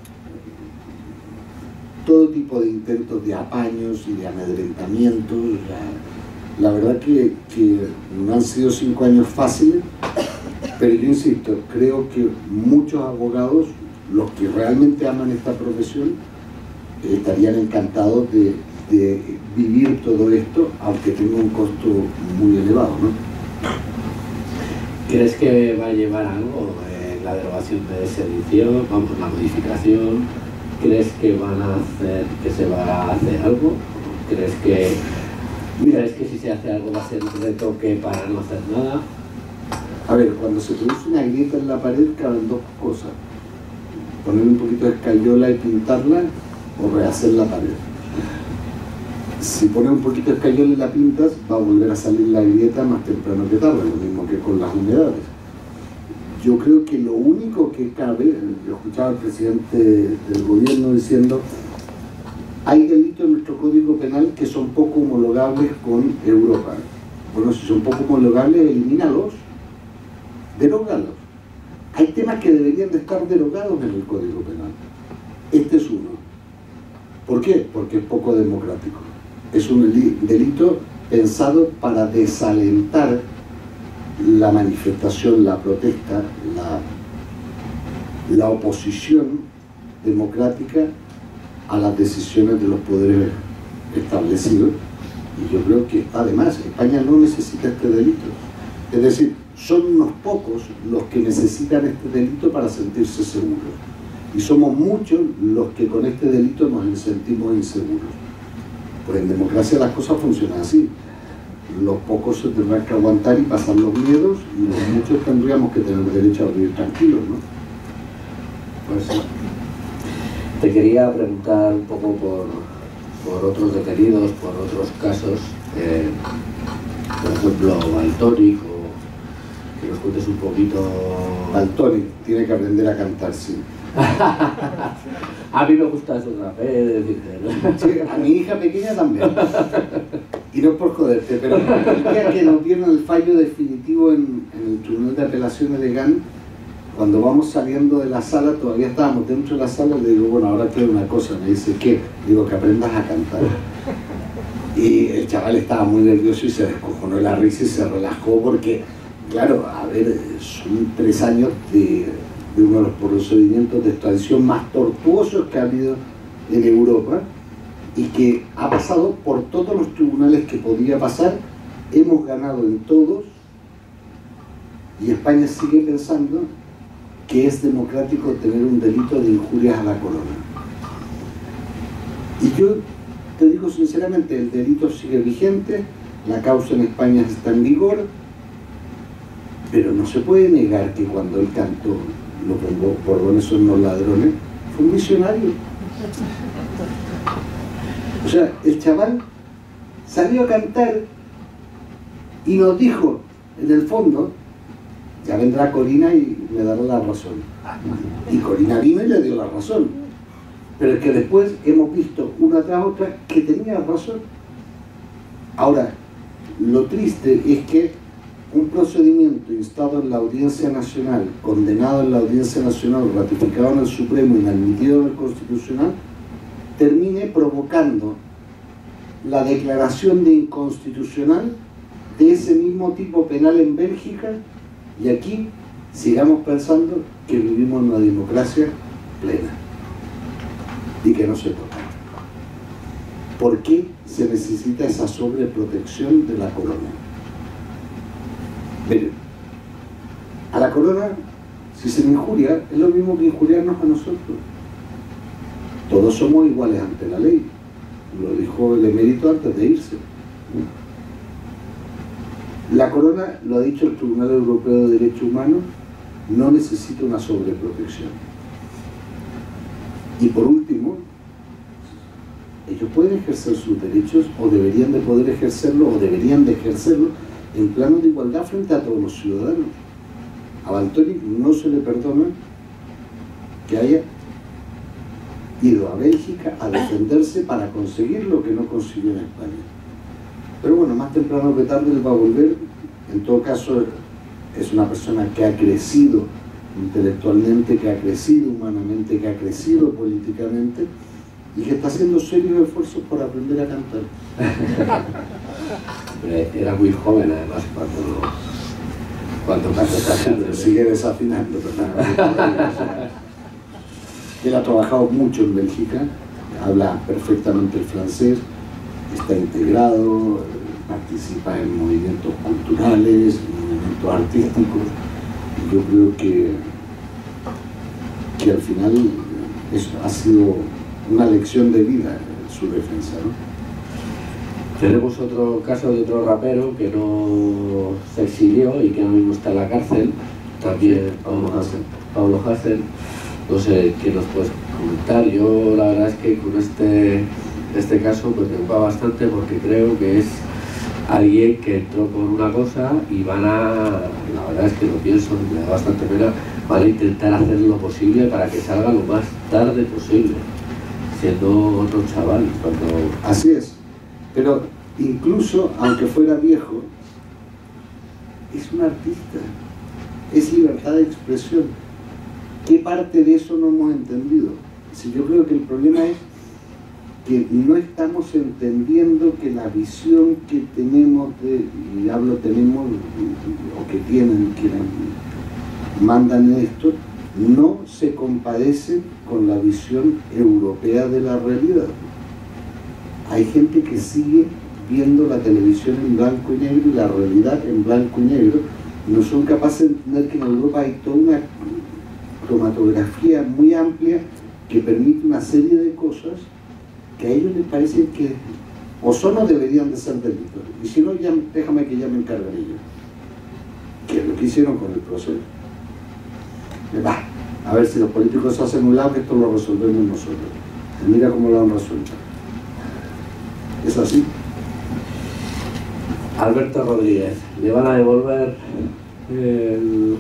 todo tipo de intentos de apaños y de amedrentamientos. La, la verdad que, que no han sido cinco años fáciles, pero yo insisto, creo que muchos abogados, los que realmente aman esta profesión, estarían encantados de, de vivir todo esto, aunque tenga un costo muy elevado, ¿no? ¿Crees que va a llevar algo eh, la derogación de sedición, vamos, la modificación? ¿Crees que van a hacer, que se va a hacer algo? ¿Crees que, ¿crees que si se hace algo va a ser un retoque para no hacer nada? A ver, cuando se produce una grieta en la pared caben dos cosas: poner un poquito de escayola y pintarla, o rehacer la pared. Si pones un poquito de escayola y la pintas, va a volver a salir la grieta más temprano que tarde, lo mismo que con las humedades. yo creo que lo único que cabe, yo escuchaba al presidente del gobierno diciendo, hay delitos en nuestro Código Penal que son poco homologables con Europa. Bueno, si son poco homologables, elimínalos, derógalos. Hay temas que deberían de estar derogados en el Código Penal. Este es uno. ¿Por qué? Porque es poco democrático. Es un delito pensado para desalentar la manifestación, la protesta, la, la oposición democrática a las decisiones de los poderes establecidos. Y yo creo que además España no necesita este delito. Es decir, son unos pocos los que necesitan este delito para sentirse seguros. Y somos muchos los que con este delito nos sentimos inseguros. Pues en democracia las cosas funcionan así. Los pocos se tendrán que aguantar y pasar los miedos, y los muchos tendríamos que tener derecho a vivir tranquilos, ¿no? Pues sí. Te quería preguntar un poco por, por otros detenidos, por otros casos, eh, por ejemplo, Valtònyc, o que nos cuentes un poquito... Valtònyc tiene que aprender a cantar, sí. A mí me gusta su rapé, decir, ¿no? Sí, a mi hija pequeña también. Y no por joderte, pero el día que nos dieron el fallo definitivo en, en el Tribunal de Apelaciones de Gant, cuando vamos saliendo de la sala, todavía estábamos dentro de la sala, le digo, bueno, ahora quiero una cosa. Me dice, ¿qué? Digo, que aprendas a cantar. Y el chaval estaba muy nervioso y se descojonó la risa y se relajó porque, claro, a ver, son tres años de, de uno de los procedimientos de extradición más tortuosos que ha habido en Europa y que ha pasado por todos los tribunales que podía pasar. Hemos ganado en todos y España sigue pensando que es democrático tener un delito de injurias a la corona. Y yo te digo sinceramente, el delito sigue vigente, la causa en España está en vigor, pero no se puede negar que cuando él cantó Los Borbones son los ladrones, fue un visionario. O sea, el chaval salió a cantar y nos dijo, en el fondo, ya vendrá Corina y me dará la razón. Y Corina vino y le dio la razón. Pero es que después hemos visto una tras otra que tenía razón. Ahora, lo triste es que un procedimiento instado en la Audiencia Nacional, condenado en la Audiencia Nacional, ratificado en el Supremo y inadmitido en el Constitucional, termine provocando la declaración de inconstitucional de ese mismo tipo penal en Bélgica, y aquí sigamos pensando que vivimos en una democracia plena y que no se toca. ¿Por qué se necesita esa sobreprotección de la corona? Miren, a la corona, si se le injuria, es lo mismo que injuriarnos a nosotros. Todos somos iguales ante la ley. Lo dijo el emérito antes de irse. La corona, lo ha dicho el Tribunal Europeo de Derechos Humanos, no necesita una sobreprotección. Y por último, ellos pueden ejercer sus derechos, o deberían de poder ejercerlo, o deberían de ejercerlo en plano de igualdad frente a todos los ciudadanos. A Valtònyc no se le perdona que haya ido a Bélgica a defenderse para conseguir lo que no consiguió en España. Pero bueno, más temprano que tarde él va a volver. En todo caso, es una persona que ha crecido intelectualmente, que ha crecido humanamente, que ha crecido políticamente y que está haciendo serios esfuerzos por aprender a cantar. Era muy joven además cuando, cuando cantó. Sigue desafinando, pero él ha trabajado mucho en Bélgica, habla perfectamente el francés, está integrado, participa en movimientos culturales, en movimientos artísticos. Yo creo que, que al final eso ha sido una lección de vida su defensa, ¿no? Tenemos otro caso de otro rapero que no se exilió y que ahora mismo está en la cárcel, también Pablo Hasél. Pablo Hasél. No sé qué nos puedes comentar. Yo la verdad es que con este, este caso me preocupa bastante porque creo que es alguien que entró por una cosa y van a, la verdad es que lo pienso, me da bastante pena, van a intentar hacer lo posible para que salga lo más tarde posible, siendo otro chaval. Cuando... Así es, pero incluso aunque fuera viejo, es un artista, es libertad de expresión. ¿Qué parte de eso no hemos entendido? Si yo creo que el problema es que no estamos entendiendo que la visión que tenemos, de, y hablo tenemos, o que tienen quienes mandan esto, no se compadece con la visión europea de la realidad. Hay gente que sigue viendo la televisión en blanco y negro y la realidad en blanco y negro, y no son capaces de entender que en Europa hay toda una cromatografía muy amplia que permite una serie de cosas que a ellos les parece que o son o deberían de ser delitos, y si no, ya, déjame que ya me encarguen ellos, que es lo que hicieron con el proceso. Bah, a ver si los políticos hacen un lado, que esto lo resolvemos nosotros. Y mira cómo lo han resuelto. Es así. Alberto Rodríguez, le van a devolver el...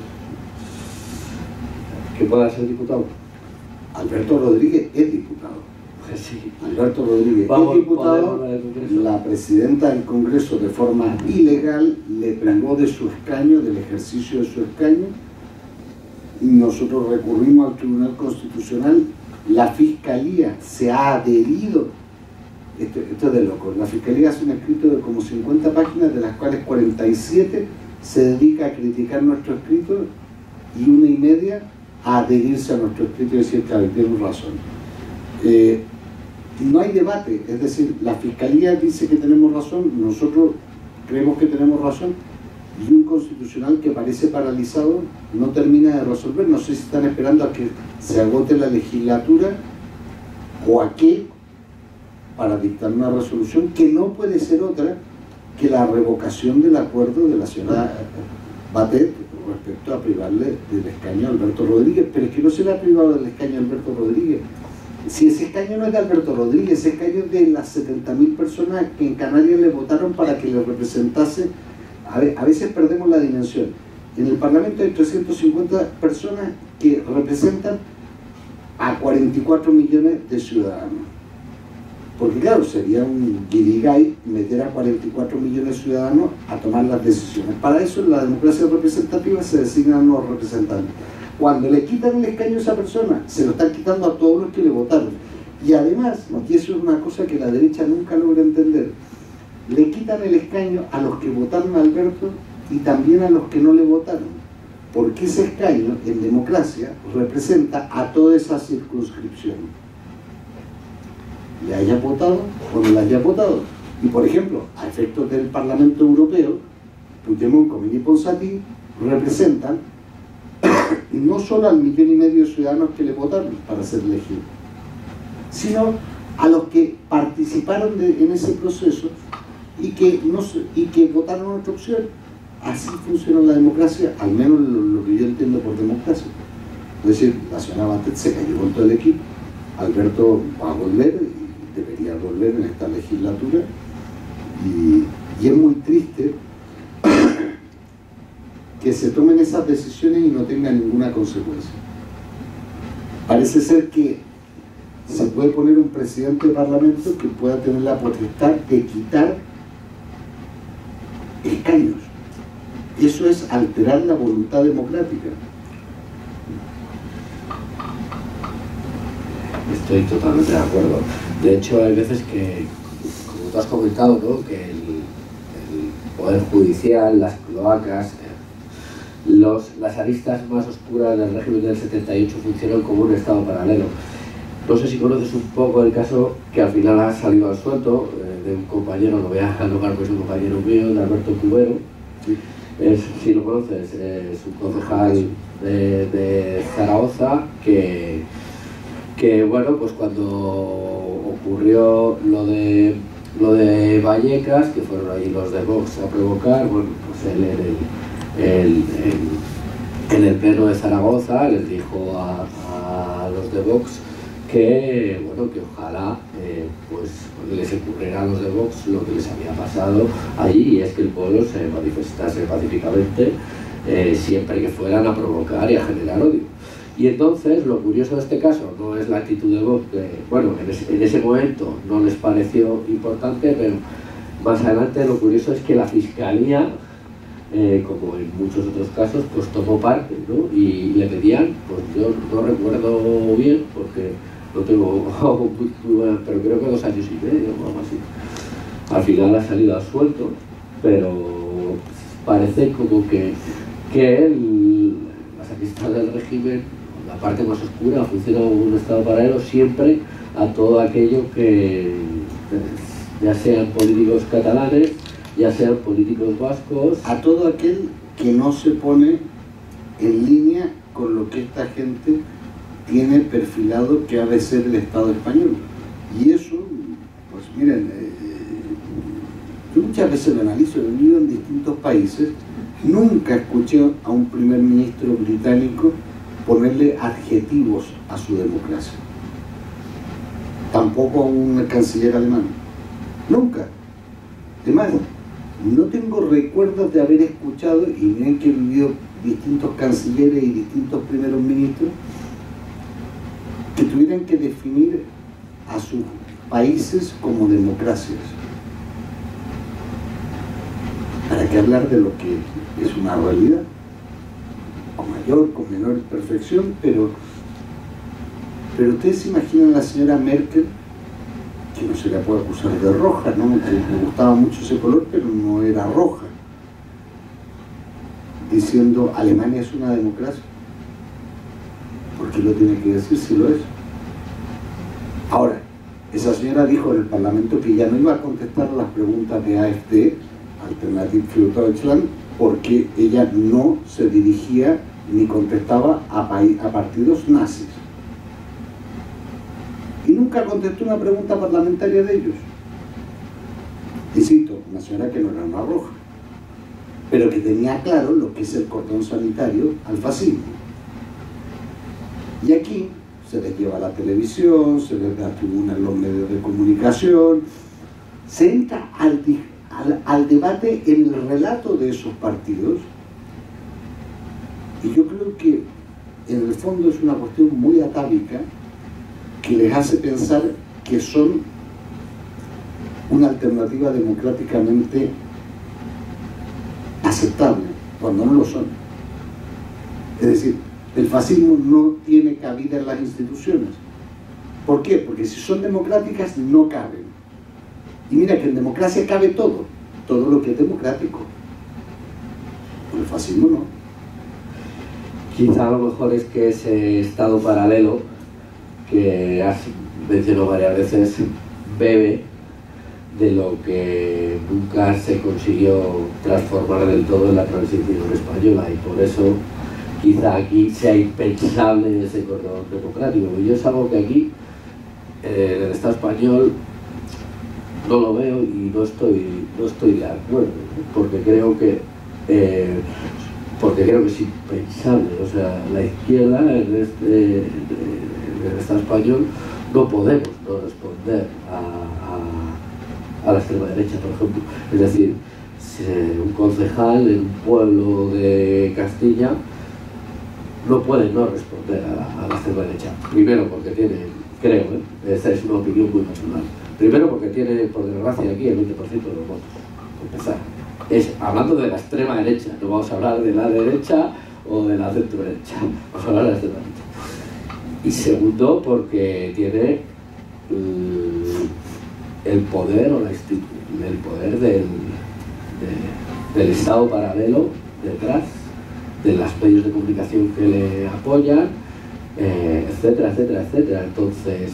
que pueda ser diputado. Alberto Rodríguez es diputado. Sí. Alberto Rodríguez Vamos, es diputado. La presidenta del Congreso, de forma ilegal, le privó de su escaño, del ejercicio de su escaño, y nosotros recurrimos al Tribunal Constitucional. La Fiscalía se ha adherido. Esto, esto es de loco. La Fiscalía hace un escrito de como cincuenta páginas, de las cuales cuarenta y siete se dedica a criticar nuestro escrito y una y media a adherirse a nuestro escrito y decir que tenemos razón. Eh, no hay debate, es decir, la Fiscalía dice que tenemos razón, nosotros creemos que tenemos razón, y un constitucional que parece paralizado no termina de resolver. No sé si están esperando a que se agote la legislatura o a qué, para dictar una resolución que no puede ser otra que la revocación del acuerdo de la señora Batet respecto a privarle del escaño a Alberto Rodríguez. Pero es que no se le ha privado del escaño a Alberto Rodríguez. Si ese escaño no es de Alberto Rodríguez, ese escaño es de las setenta mil personas que en Canarias le votaron para que le representase. A, ver, a veces perdemos la dimensión. En el Parlamento hay trescientas cincuenta personas que representan a cuarenta y cuatro millones de ciudadanos. Porque claro, sería un guirigay meter a cuarenta y cuatro millones de ciudadanos a tomar las decisiones. Para eso en la democracia representativa se designan los representantes. Cuando le quitan el escaño a esa persona, se lo están quitando a todos los que le votaron. Y además, y eso es una cosa que la derecha nunca logra entender, le quitan el escaño a los que votaron a Alberto y también a los que no le votaron. Porque ese escaño, en democracia, representa a toda esa circunscripción. Le haya votado o no le haya votado. Y por ejemplo, a efectos del Parlamento Europeo, Puigdemont, Comín y Ponsatí representan no solo al millón y medio de ciudadanos que le votaron para ser elegidos, sino a los que participaron de, en ese proceso y que, no, y que votaron otra opción. Así funciona la democracia, al menos lo, lo que yo entiendo por democracia. Es decir, la señora Batet se cayó con todo el equipo, Alberto va a volver, y debería volver en esta legislatura, y, y es muy triste que se tomen esas decisiones y no tengan ninguna consecuencia. Parece ser que se puede poner un presidente de parlamento que pueda tener la potestad de quitar escaños. Eso es alterar la voluntad democrática. Estoy totalmente de acuerdo. De hecho, hay veces que, como tú has comentado, ¿no?, que el, el Poder Judicial, las cloacas, los, las aristas más oscuras del régimen del setenta y ocho funcionan como un estado paralelo. No sé si conoces un poco el caso que al final ha salido al suelto, eh, de un compañero, lo voy a nombrar porque es un compañero mío, de Alberto Cubero. Sí. Es, si lo conoces, es un concejal de, de Zaragoza que, que, bueno, pues cuando ocurrió lo de, lo de Vallecas, que fueron ahí los de Vox a provocar, bueno, pues él en el, el, el, en el pleno de Zaragoza les dijo a, a los de Vox que, bueno, que ojalá eh, pues les ocurriera a los de Vox lo que les había pasado allí, y es que el pueblo se manifestase pacíficamente eh, siempre que fueran a provocar y a generar odio. Y entonces, lo curioso de este caso no es la actitud de Vox, que, bueno, en ese, en ese momento no les pareció importante, pero más adelante lo curioso es que la Fiscalía, eh, como en muchos otros casos, pues tomó parte, ¿no? Y le pedían, pues yo no recuerdo bien, porque no tengo muy, muy buena, pero creo que dos años y medio o algo así. Al final ha salido absuelto, pero parece como que, que el, la sacristía del régimen, la parte más oscura, funciona como un estado paralelo siempre a todo aquello que, ya sean políticos catalanes, ya sean políticos vascos, a todo aquel que no se pone en línea con lo que esta gente tiene perfilado que ha de ser el Estado español. Y eso, pues miren, eh, yo muchas veces lo analizo, he vivido en distintos países, nunca escuché a un primer ministro británico ponerle adjetivos a su democracia. Tampoco a un canciller alemán. Nunca. Además, no tengo recuerdos de haber escuchado, y miren que he vivido distintos cancilleres y distintos primeros ministros, que tuvieran que definir a sus países como democracias. ¿Para qué hablar de lo que es una realidad? Con mayor, con menor perfección, pero, pero ustedes se imaginan a la señora Merkel, que no se la puede acusar de roja, ¿no? Que me gustaba mucho ese color, pero no era roja, diciendo Alemania es una democracia. ¿Por qué lo tiene que decir si lo es? Ahora, esa señora dijo en el Parlamento que ya no iba a contestar las preguntas de A F D, Alternative für Deutschland, porque ella no se dirigía ni contestaba a, a partidos nazis. Y nunca contestó una pregunta parlamentaria de ellos. Insisto, una señora que no era una roja, pero que tenía claro lo que es el cordón sanitario al fascismo. Y aquí se les lleva a la televisión, se les da tribuna en los medios de comunicación, se entra al, al, al debate en el relato de esos partidos, y yo creo que en el fondo es una cuestión muy atávica que les hace pensar que son una alternativa democráticamente aceptable, cuando no lo son. Es decir, el fascismo no tiene cabida en las instituciones. ¿Por qué? Porque si son democráticas no caben. Y mira que en democracia cabe todo, todo lo que es democrático. Pero el fascismo no. Quizá a lo mejor es que ese estado paralelo que has mencionado varias veces bebe de lo que nunca se consiguió transformar del todo en la transición española, y por eso quizá aquí sea impensable ese cordón democrático. Y yo es algo que aquí eh, en el Estado español no lo veo y no estoy, no estoy de acuerdo, ¿no? Porque creo que eh, porque creo que es impensable. O sea, la izquierda en este en el Estado español no podemos no responder a, a, a la extrema derecha, por ejemplo. Es decir, un concejal en un pueblo de Castilla no puede no responder a la, a la extrema derecha. Primero porque tiene, creo, ¿eh? Esta es una opinión muy personal, primero porque tiene, por desgracia, aquí el veinte por ciento de los votos, por empezar. Es, hablando de la extrema derecha, no vamos a hablar de la derecha o de la centro derecha, vamos a hablar de la extrema derecha. Y segundo, porque tiene el, el poder o la institución, el poder del, de, del Estado paralelo detrás, de los medios de comunicación que le apoyan, eh, etcétera, etcétera, etcétera. Entonces,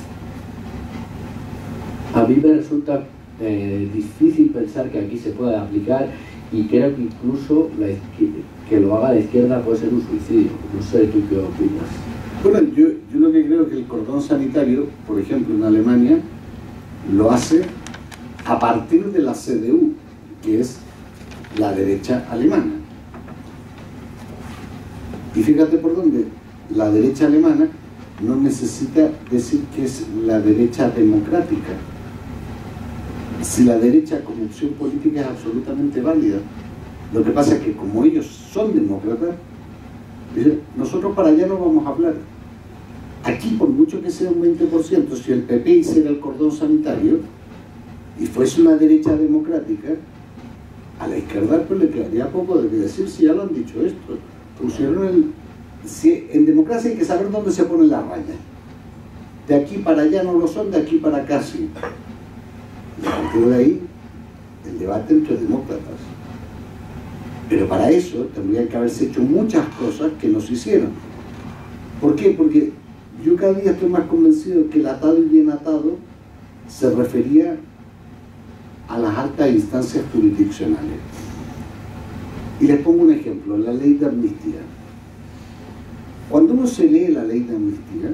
a mí me resulta eh, difícil pensar que aquí se pueda aplicar, y creo que incluso la que lo haga la izquierda puede ser un suicidio. No sé, ¿tú qué opinas? Bueno, yo, yo lo que creo es que el cordón sanitario, por ejemplo, en Alemania, lo hace a partir de la C D U, que es la derecha alemana. Y fíjate por dónde la derecha alemana no necesita decir que es la derecha democrática. Si la derecha como opción política es absolutamente válida, lo que pasa es que como ellos son demócratas, nosotros para allá no vamos a hablar. Aquí, por mucho que sea un veinte por ciento, si el P P hiciera el cordón sanitario y fuese una derecha democrática, a la izquierda pues le quedaría poco de que decir si ya lo han dicho esto. Pusieron el... Si, en democracia hay que saber dónde se pone la raya. De aquí para allá no lo son, de aquí para acá sí. Y a partir de ahí, el debate entre demócratas. Pero para eso tendrían que haberse hecho muchas cosas que no se hicieron. ¿Por qué? Porque yo cada día estoy más convencido que el atado y bien atado se refería a las altas instancias jurisdiccionales. Y les pongo un ejemplo, la ley de amnistía. Cuando uno se lee la ley de amnistía,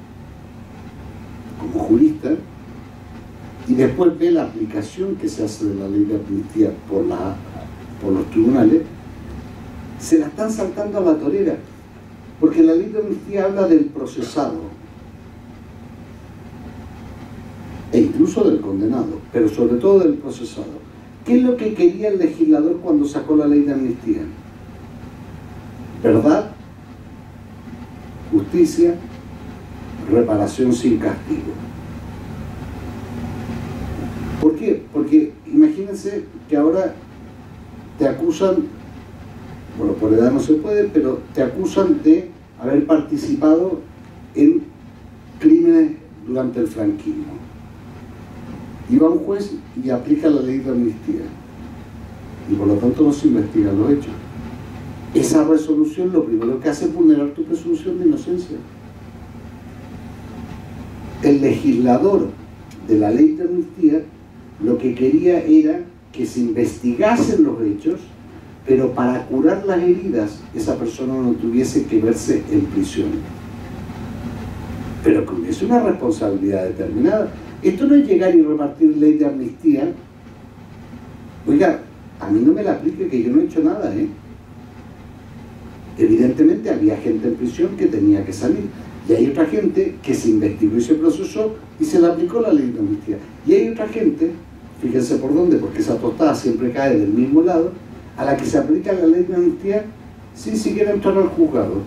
como jurista, y después ve la aplicación que se hace de la ley de amnistía por, la, por los tribunales, se la están saltando a la torera. Porque la ley de amnistía habla del procesado e incluso del condenado, pero sobre todo del procesado. ¿Qué es lo que quería el legislador cuando sacó la ley de amnistía? Verdad, justicia, reparación sin castigo. ¿Por qué? Porque imagínense que ahora te acusan, bueno, por edad no se puede, pero te acusan de haber participado en crímenes durante el franquismo. Y va un juez y aplica la ley de amnistía. Y por lo tanto no se investigan los hechos. Esa resolución lo primero que hace es vulnerar tu presunción de inocencia. El legislador de la ley de amnistía lo que quería era que se investigasen los hechos, pero para curar las heridas esa persona no tuviese que verse en prisión, pero que hubiese una responsabilidad determinada. Esto no es llegar y repartir ley de amnistía. Oiga, a mí no me la aplique que yo no he hecho nada, ¿eh? Evidentemente había gente en prisión que tenía que salir, y hay otra gente que se investigó y se procesó y se le aplicó la ley de amnistía, y hay otra gente, fíjense por dónde, porque esa tostada siempre cae del mismo lado, a la que se aplica la ley de amnistía sin siquiera entrar al juzgado.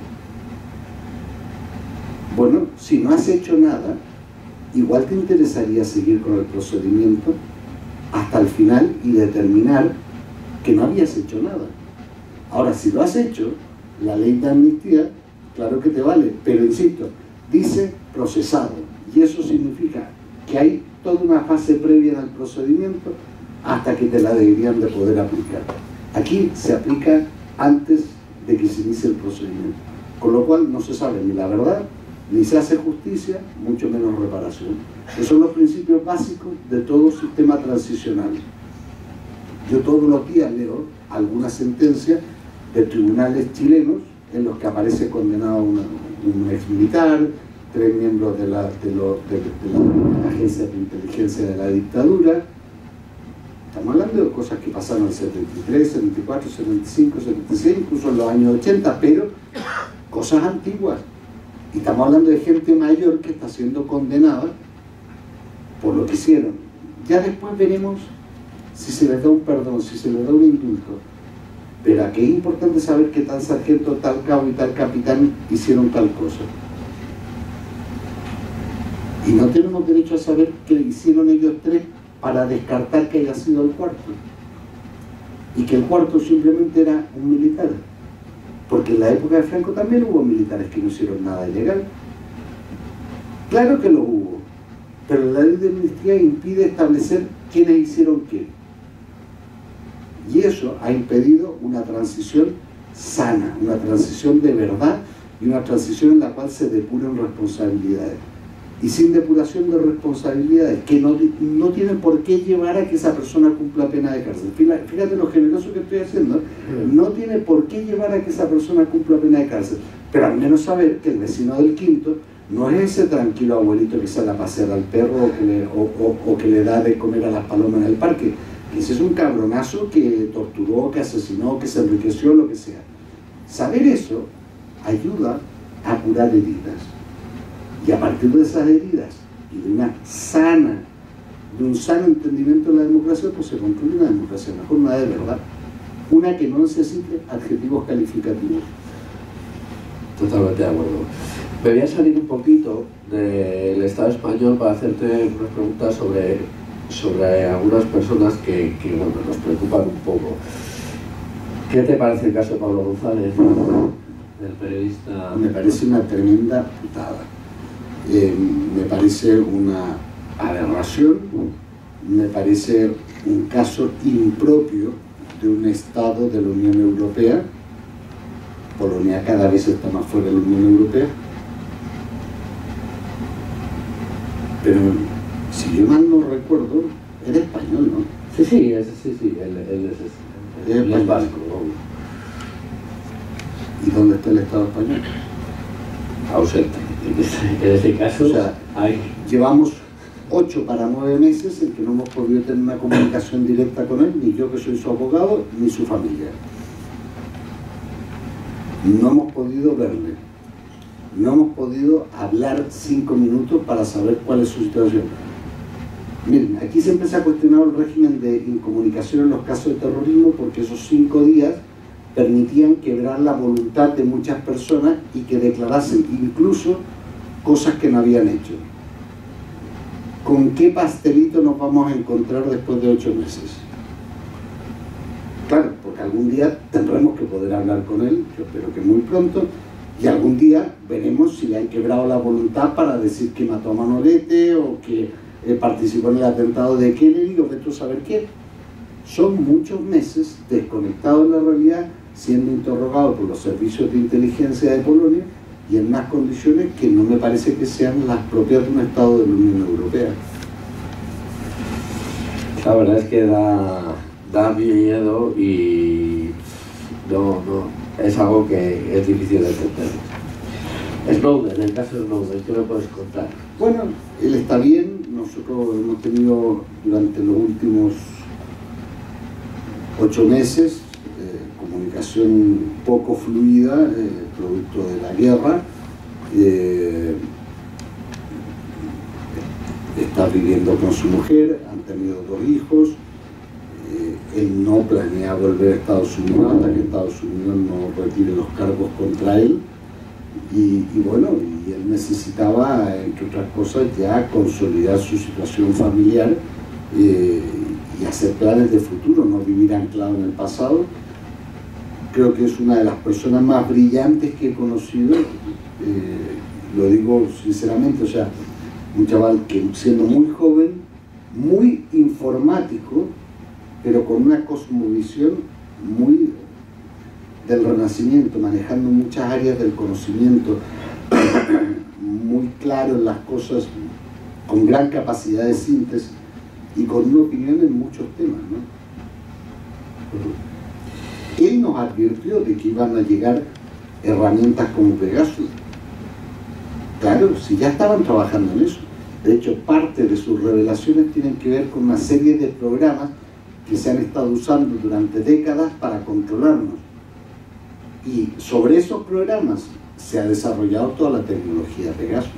Bueno, si no has hecho nada, igual te interesaría seguir con el procedimiento hasta el final y determinar que no habías hecho nada. Ahora, si lo has hecho, la ley de amnistía, claro que te vale, pero insisto, dice procesado, y eso significa que hay toda una fase previa en el procedimiento hasta que te la deberían de poder aplicar. Aquí se aplica antes de que se inicie el procedimiento, con lo cual no se sabe ni la verdad, ni se hace justicia, mucho menos reparación. Esos son los principios básicos de todo sistema transicional. Yo todos los días leo alguna sentencia de tribunales chilenos en los que aparece condenado una, un ex militar, tres miembros de la, de, lo, de, de la agencia de inteligencia de la dictadura. Estamos hablando de cosas que pasaron en el setenta y tres, setenta y cuatro, setenta y cinco, setenta y seis, incluso en los años ochenta, pero cosas antiguas. Y estamos hablando de gente mayor que está siendo condenada por lo que hicieron. Ya después veremos si se les da un perdón, si se les da un indulto. Pero aquí es importante saber que tal sargento, tal cabo y tal capitán hicieron tal cosa. Y no tenemos derecho a saber qué hicieron ellos tres para descartar que haya sido el cuarto. Y que el cuarto simplemente era un militar. Porque en la época de Franco también hubo militares que no hicieron nada ilegal. Claro que lo hubo. Pero la ley de amnistía impide establecer quiénes hicieron qué. Y eso ha impedido una transición sana, una transición de verdad y una transición en la cual se depuran responsabilidades. Y sin depuración de responsabilidades, que no, no tienen por qué llevar a que esa persona cumpla pena de cárcel. Fíjate lo generoso que estoy haciendo. No tiene por qué llevar a que esa persona cumpla pena de cárcel. Pero al menos saber que el vecino del quinto no es ese tranquilo abuelito que sale a pasear al perro o que le, o, o, o que le da de comer a las palomas en el parque. Ese es un cabronazo que torturó, que asesinó, que se enriqueció, lo que sea. Saber eso ayuda a curar heridas. Y a partir de esas heridas y de una sana, de un sano entendimiento de la democracia, pues se construye una democracia mejor, una de verdad. Una que no necesite adjetivos calificativos. Totalmente de acuerdo. Me voy a salir un poquito del Estado español para hacerte unas preguntas sobre, sobre algunas personas que, que bueno, nos preocupan un poco. ¿Qué te parece el caso de Pablo González, del periodista? Me parece una tremenda putada. Eh, me parece una aberración, me parece un caso impropio de un Estado de la Unión Europea. Polonia cada vez está más fuera de la Unión Europea. Pero si yo mal no recuerdo, era español, ¿no? Sí, sí, es, sí, sí, él, él es, él es vasco. ¿Y dónde está el Estado español? Ausente. En ese, en ese caso, o sea, hay... llevamos ocho para nueve meses en que no hemos podido tener una comunicación directa con él, ni yo que soy su abogado, ni su familia. No hemos podido verle, no hemos podido hablar cinco minutos para saber cuál es su situación. Miren, aquí siempre se ha cuestionado el régimen de incomunicación en los casos de terrorismo porque esos cinco días permitían quebrar la voluntad de muchas personas y que declarasen incluso cosas que no habían hecho. ¿Con qué pastelito nos vamos a encontrar después de ocho meses? Claro, porque algún día tendremos que poder hablar con él, yo espero que muy pronto, y algún día veremos si le han quebrado la voluntad para decir que mató a Manolete o que eh, participó en el atentado de Kennedy o vete a saber qué. Son muchos meses desconectados de la realidad, siendo interrogado por los servicios de inteligencia de Polonia y en unas condiciones que no me parece que sean las propias de un Estado de la Unión Europea. La verdad es que da, da miedo y no, no, es algo que es difícil de entender. Snowden, en el caso de Snowden, ¿qué me puedes contar? Bueno, él está bien, nosotros hemos tenido durante los últimos ocho meses eh, comunicación poco fluida, eh, producto de la guerra. Eh, está viviendo con su mujer, han tenido dos hijos. Eh, él no planea volver a Estados Unidos hasta que Estados Unidos no retire los cargos contra él. Y, y bueno, y él necesitaba, entre otras cosas, ya consolidar su situación familiar eh, y hacer planes de futuro, no vivir anclado en el pasado. Creo que es una de las personas más brillantes que he conocido, eh, lo digo sinceramente, o sea, un chaval que siendo muy joven, muy informático, pero con una cosmovisión muy del Renacimiento, manejando muchas áreas del conocimiento, muy claro en las cosas, con gran capacidad de síntesis y con una opinión en muchos temas, ¿no? Él nos advirtió de que iban a llegar herramientas como Pegasus. Claro, si ya estaban trabajando en eso. De hecho, parte de sus revelaciones tienen que ver con una serie de programas que se han estado usando durante décadas para controlarnos. Y sobre esos programas se ha desarrollado toda la tecnología Pegasus.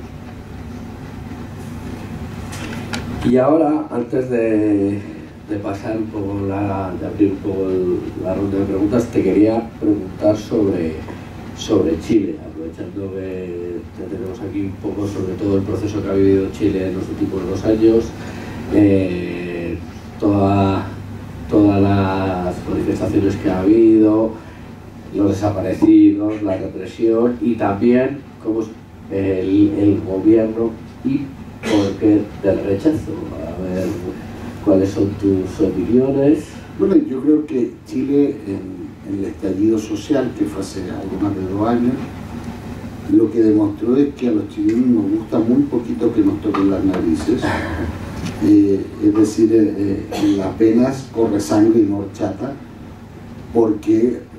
Y ahora, antes de, de pasar un poco, la, de abrir un poco el, la ronda de preguntas, te quería preguntar sobre, sobre Chile, aprovechando que te tenemos aquí un poco sobre todo el proceso que ha vivido Chile en los últimos dos años, eh, toda, todas las manifestaciones que ha habido, los desaparecidos, la represión y también cómo el, el gobierno y por qué del rechazo. A ver, ¿cuáles son tus opiniones? Bueno, yo creo que Chile, en, en el estallido social que fue hace algo más de dos años, lo que demostró es que a los chilenos nos gusta muy poquito que nos toquen las narices. Eh, es decir, eh, en las venas corre sangre y no horchata, porque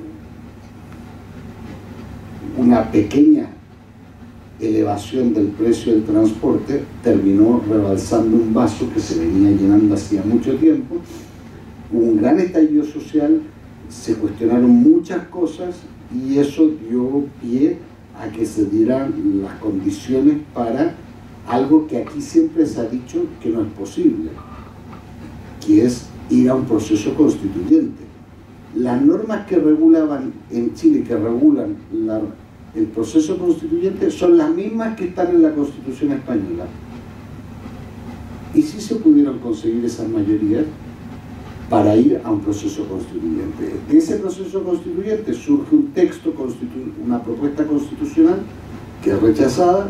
una pequeña elevación del precio del transporte terminó rebalsando un vaso que se venía llenando hacía mucho tiempo. Hubo un gran estallido social, se cuestionaron muchas cosas y eso dio pie a que se dieran las condiciones para algo que aquí siempre se ha dicho que no es posible, que es ir a un proceso constituyente. Las normas que regulaban en Chile, que regulan la, el proceso constituyente, son las mismas que están en la Constitución española. Y sí se pudieron conseguir esas mayorías para ir a un proceso constituyente. De ese proceso constituyente surge un texto, una propuesta constitucional que es rechazada.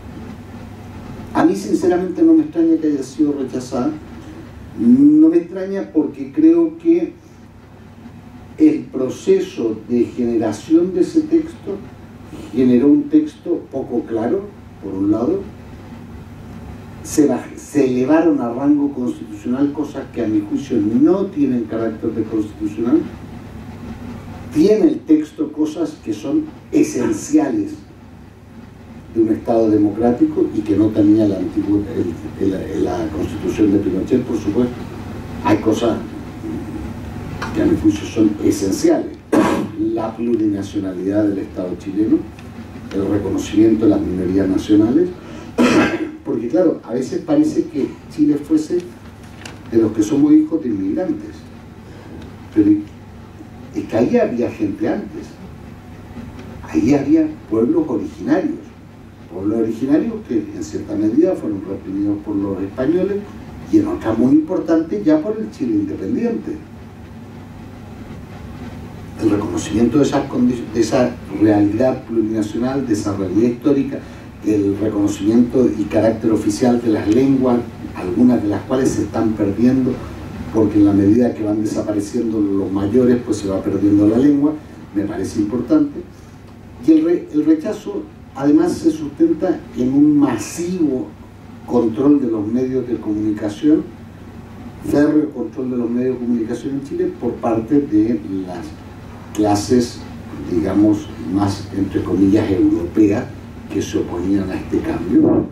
A mí sinceramente no me extraña que haya sido rechazada. No me extraña porque creo que el proceso de generación de ese texto generó un texto poco claro, por un lado. Se, se elevaron a rango constitucional cosas que a mi juicio no tienen carácter de constitucional. Tiene el texto cosas que son esenciales de un Estado democrático y que no tenía la, antigua, el, el, la Constitución de Pinochet, por supuesto. Hay cosas que a mi juicio son esenciales: la plurinacionalidad del Estado chileno, el reconocimiento de las minorías nacionales, porque claro, a veces parece que Chile fuese de los que somos hijos de inmigrantes, pero es que ahí había gente antes, ahí había pueblos originarios, pueblos originarios que en cierta medida fueron reprimidos por los españoles y en otra muy importante ya por el Chile independiente. El reconocimiento de esa, de esa realidad plurinacional, de esa realidad histórica, el reconocimiento y carácter oficial de las lenguas, algunas de las cuales se están perdiendo, porque en la medida que van desapareciendo los mayores, pues se va perdiendo la lengua, me parece importante. Y el, re, el rechazo además se sustenta en un masivo control de los medios de comunicación, férreo control de los medios de comunicación en Chile por parte de las clases, digamos, más, entre comillas, europeas, que se oponían a este cambio.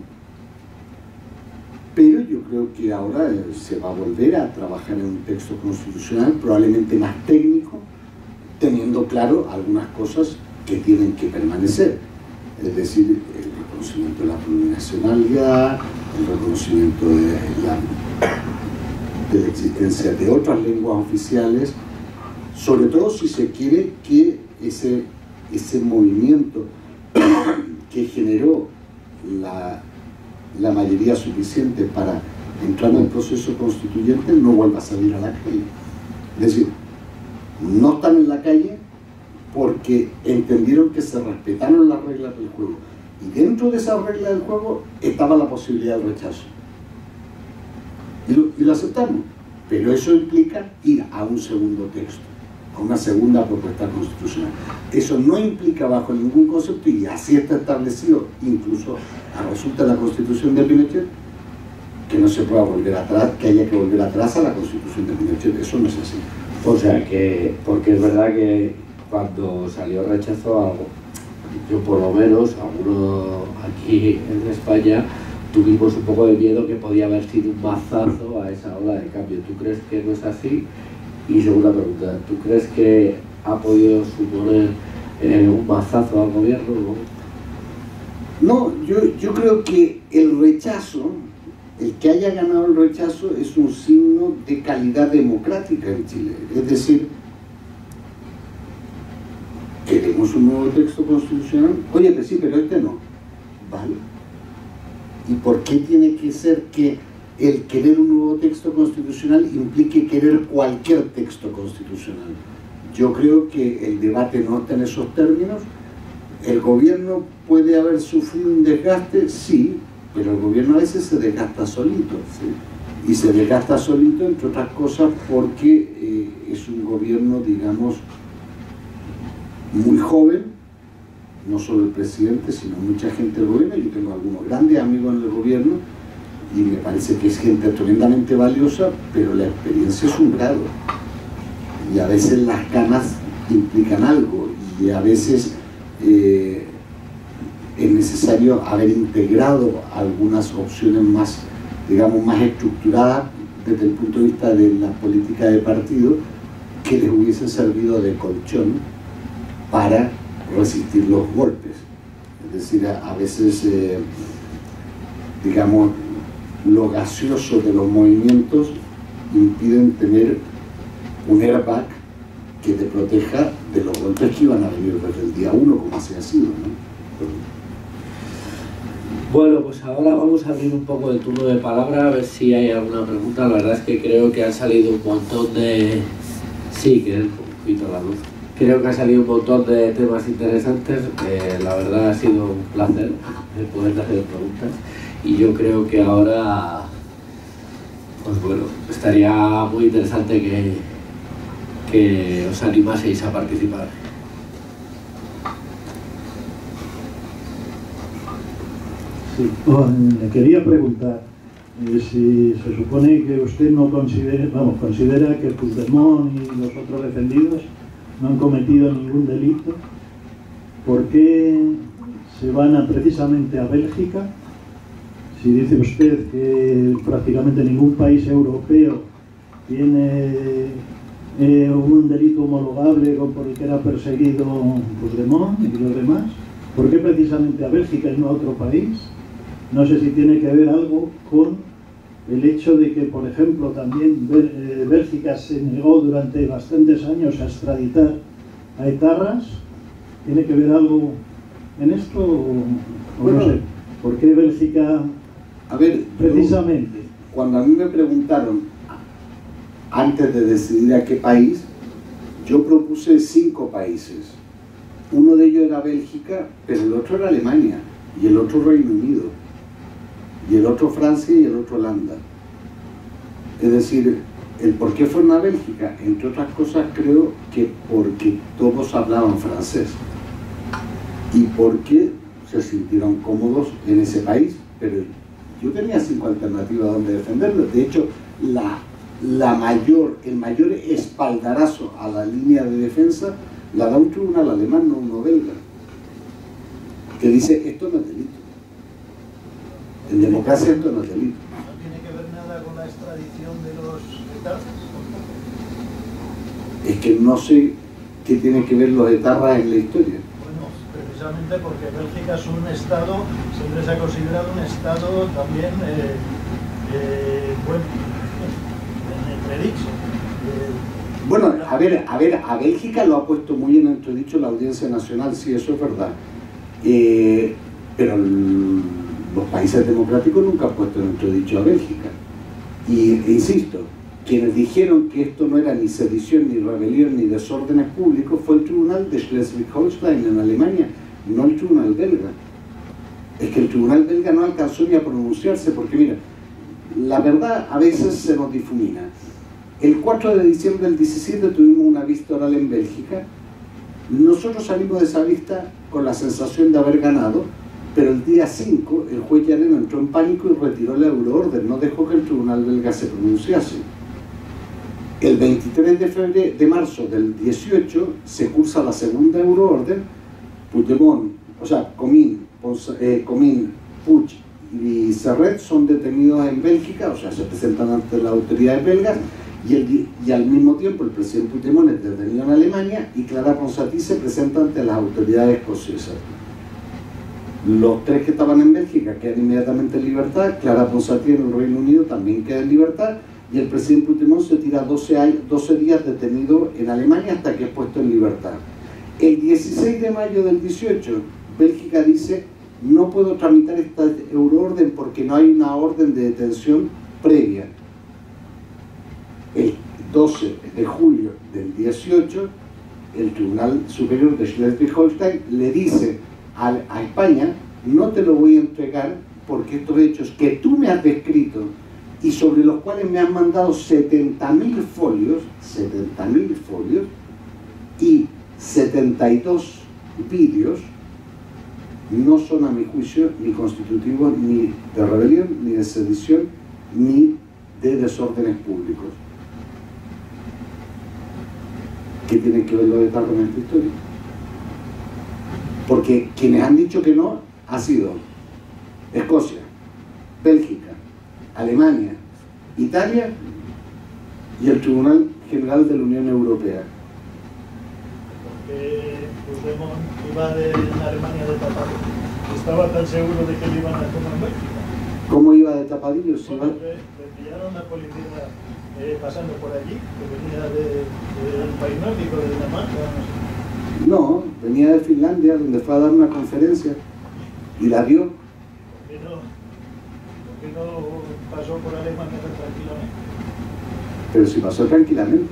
Pero yo creo que ahora se va a volver a trabajar en un texto constitucional probablemente más técnico, teniendo claro algunas cosas que tienen que permanecer, es decir, el reconocimiento de la plurinacionalidad, el reconocimiento de la, de la existencia de otras lenguas oficiales, sobre todo si se quiere que ese, ese movimiento que generó la, la mayoría suficiente para entrar en el proceso constituyente no vuelva a salir a la calle. Es decir, no están en la calle porque entendieron que se respetaron las reglas del juego, y dentro de esas reglas del juego estaba la posibilidad del rechazo, y lo, y lo aceptamos, pero eso implica ir a un segundo texto, a una segunda propuesta constitucional. Eso no implica bajo ningún concepto, y así está establecido incluso a resulta de la Constitución de Pinochet, que no se pueda volver atrás, que haya que volver atrás a la Constitución de Pinochet. Eso no es así. O sea que, porque es verdad que cuando salió rechazo a algo, yo por lo menos, algunos aquí en España, tuvimos un poco de miedo que podía haber sido un mazazo a esa ola de cambio. ¿Tú crees que no es así? Y segunda pregunta, ¿tú crees que ha podido suponer eh, un mazazo al gobierno? No, no yo, yo creo que el rechazo, el que haya ganado el rechazo, es un signo de calidad democrática en Chile. Es decir, queremos un nuevo texto constitucional. Oye, pues sí, pero este no. ¿Vale? ¿Y por qué tiene que ser que el querer un nuevo texto constitucional implique querer cualquier texto constitucional? Yo creo que el debate no está en esos términos. ¿El gobierno puede haber sufrido un desgaste? Sí, pero el gobierno a veces se desgasta solito, ¿sí? Y se desgasta solito, entre otras cosas, porque eh, es un gobierno, digamos, muy joven, no solo el presidente, sino mucha gente del gobierno. Yo tengo algunos grandes amigos en el gobierno y me parece que es gente tremendamente valiosa, pero la experiencia es un grado. Y a veces las ganas implican algo, y a veces eh, es necesario haber integrado algunas opciones más, digamos, más estructuradas desde el punto de vista de la política de partido, que les hubiesen servido de colchón para resistir los golpes. Es decir, a, a veces eh, digamos, lo gaseoso de los movimientos impiden tener un airbag que te proteja de los golpes que iban a venir desde el día uno, como así ha sido, ¿no? Bueno, pues ahora vamos a abrir un poco el turno de palabra, a ver si hay alguna pregunta. La verdad es que creo que han salido un montón de... Sí, que es un poquito la luz. Creo que ha salido un montón de temas interesantes. Eh, la verdad ha sido un placer el poder hacer preguntas. Y yo creo que ahora, pues bueno, estaría muy interesante que, que os animaseis a participar. Sí, le quería preguntar eh, si se supone que usted no considera, vamos, considera que Puigdemont y los otros defendidos no han cometido ningún delito. ¿Por qué se van a, precisamente a Bélgica? Si dice usted que prácticamente ningún país europeo tiene eh, un delito homologable con por el que era perseguido Puigdemont y los demás, ¿por qué precisamente a Bélgica y no a otro país? No sé si tiene que ver algo con el hecho de que, por ejemplo, también Bélgica se negó durante bastantes años a extraditar a etarras. ¿Tiene que ver algo en esto? O, o bueno, no sé, ¿por qué Bélgica a ver, precisamente? Yo, cuando a mí me preguntaron, antes de decidir a qué país, yo propuse cinco países. Uno de ellos era Bélgica, pero el otro era Alemania, y el otro Reino Unido, y el otro Francia y el otro Holanda. Es decir, el por qué fueron a Bélgica, entre otras cosas, creo que porque todos hablaban francés y porque se sintieron cómodos en ese país. Pero yo tenía cinco alternativas donde defenderlo. De hecho, la, la mayor, el mayor espaldarazo a la línea de defensa la da un tribunal alemán, no uno belga, que dice esto no es delito. En democracia esto no es delito. ¿No tiene que ver nada con la extradición de los etarras? Es que no sé qué tienen que ver los etarras en la historia. Bueno, precisamente porque Bélgica es un estado, siempre se ha considerado un estado también, eh, eh, bueno, en entredicho. Eh, Bueno, a ver, a ver, a Bélgica lo ha puesto muy en entredicho la Audiencia Nacional, sí, eso es verdad. Eh, pero el, los países democráticos nunca han puesto en entredicho a Bélgica. Y e insisto, quienes dijeron que esto no era ni sedición, ni rebelión, ni desórdenes públicos fue el tribunal de Schleswig-Holstein en Alemania, no el tribunal belga. Es que el tribunal belga no alcanzó ni a pronunciarse, porque mira, la verdad a veces se nos difumina. El cuatro de diciembre del diecisiete tuvimos una vista oral en Bélgica. Nosotros salimos de esa vista con la sensación de haber ganado, pero el día cinco el juez Llareno entró en pánico y retiró la euroorden, no dejó que el tribunal belga se pronunciase. El veintitrés de febrero, de marzo del dieciocho se cursa la segunda euroorden. Puigdemont, o sea, Comín, eh, Comín, Puig y Serret son detenidos en Bélgica, o sea, se presentan ante las autoridades belgas. Y, el, y al mismo tiempo el presidente Puigdemont es detenido en Alemania y Clara Ponsatí se presenta ante las autoridades escocesas. Los tres que estaban en Bélgica quedan inmediatamente en libertad, Clara Ponsatí en el Reino Unido también queda en libertad, y el presidente Puigdemont se tira doce días detenido en Alemania hasta que es puesto en libertad. El dieciséis de mayo del dieciocho, Bélgica dice: no puedo tramitar esta euroorden porque no hay una orden de detención previa. El doce de julio del dieciocho, el Tribunal Superior de Schleswig-Holstein le dice a, a España: no te lo voy a entregar porque estos hechos que tú me has descrito y sobre los cuales me han mandado setenta mil folios, setenta mil folios y setenta y dos vídeos, no son a mi juicio ni constitutivos ni de rebelión, ni de sedición, ni de desórdenes públicos. ¿Qué tienen que ver los etarras en esta historia? Porque quienes han dicho que no ha sido Escocia, Bélgica, Alemania, Italia y el Tribunal General de la Unión Europea. Porque Puigdemont iba de Alemania de papá. ¿Estaba tan seguro de que le iban a tomar Bélgica? tapadillo. Si Bueno, va... le, le pillaron la policía eh, pasando por allí, que venía de, de un país nórdico, de Dinamarca, no sé. No, venía de Finlandia, donde fue a dar una conferencia y la dio. ¿Por qué no, por qué no pasó por Alemania tan tranquilamente? Pero si pasó tranquilamente.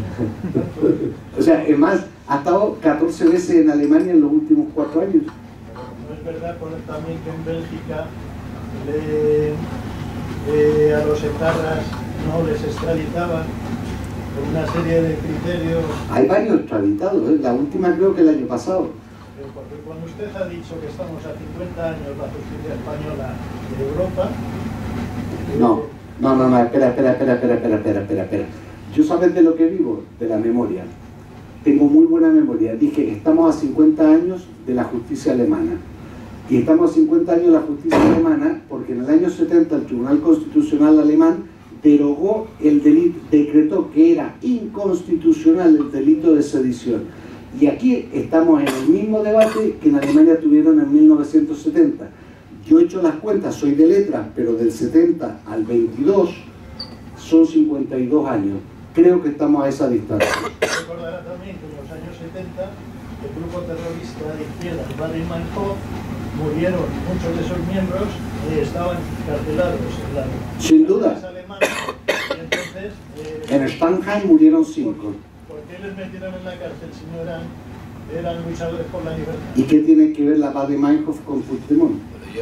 O sea, es más, ha estado catorce veces en Alemania en los últimos cuatro años. No es verdad por también que en Bélgica le, eh, a los etarras no les extraditaban por una serie de criterios. Hay varios extraditados, ¿eh? La última creo que el año pasado. Eh, porque cuando usted ha dicho que estamos a cincuenta años la justicia española de Europa. Eh, No, no, no, no, espera, espera, espera, espera, espera, espera, espera, espera. Yo sabes de lo que vivo, de la memoria. Tengo muy buena memoria. Dije que estamos a cincuenta años de la justicia alemana. Y estamos a cincuenta años de la justicia alemana porque en el año setenta el Tribunal Constitucional alemán derogó el delito, decretó que era inconstitucional el delito de sedición. Y aquí estamos en el mismo debate que en Alemania tuvieron en mil novecientos setenta. Yo he hecho las cuentas, soy de letras, pero del setenta al veintidós son cincuenta y dos años. Creo que estamos a esa distancia. Recordará también que en los años setenta el grupo terrorista de izquierda, el Baden-Meinhof, murieron muchos de sus miembros y estaban carcelados en la Sin duda. alemana. Y entonces, eh, En Spanheim murieron cinco. ¿por qué les metieron en la cárcel si no eran, eran luchadores por la libertad? ¿Y qué tiene que ver la Baden-Meinhof con Puigdemont?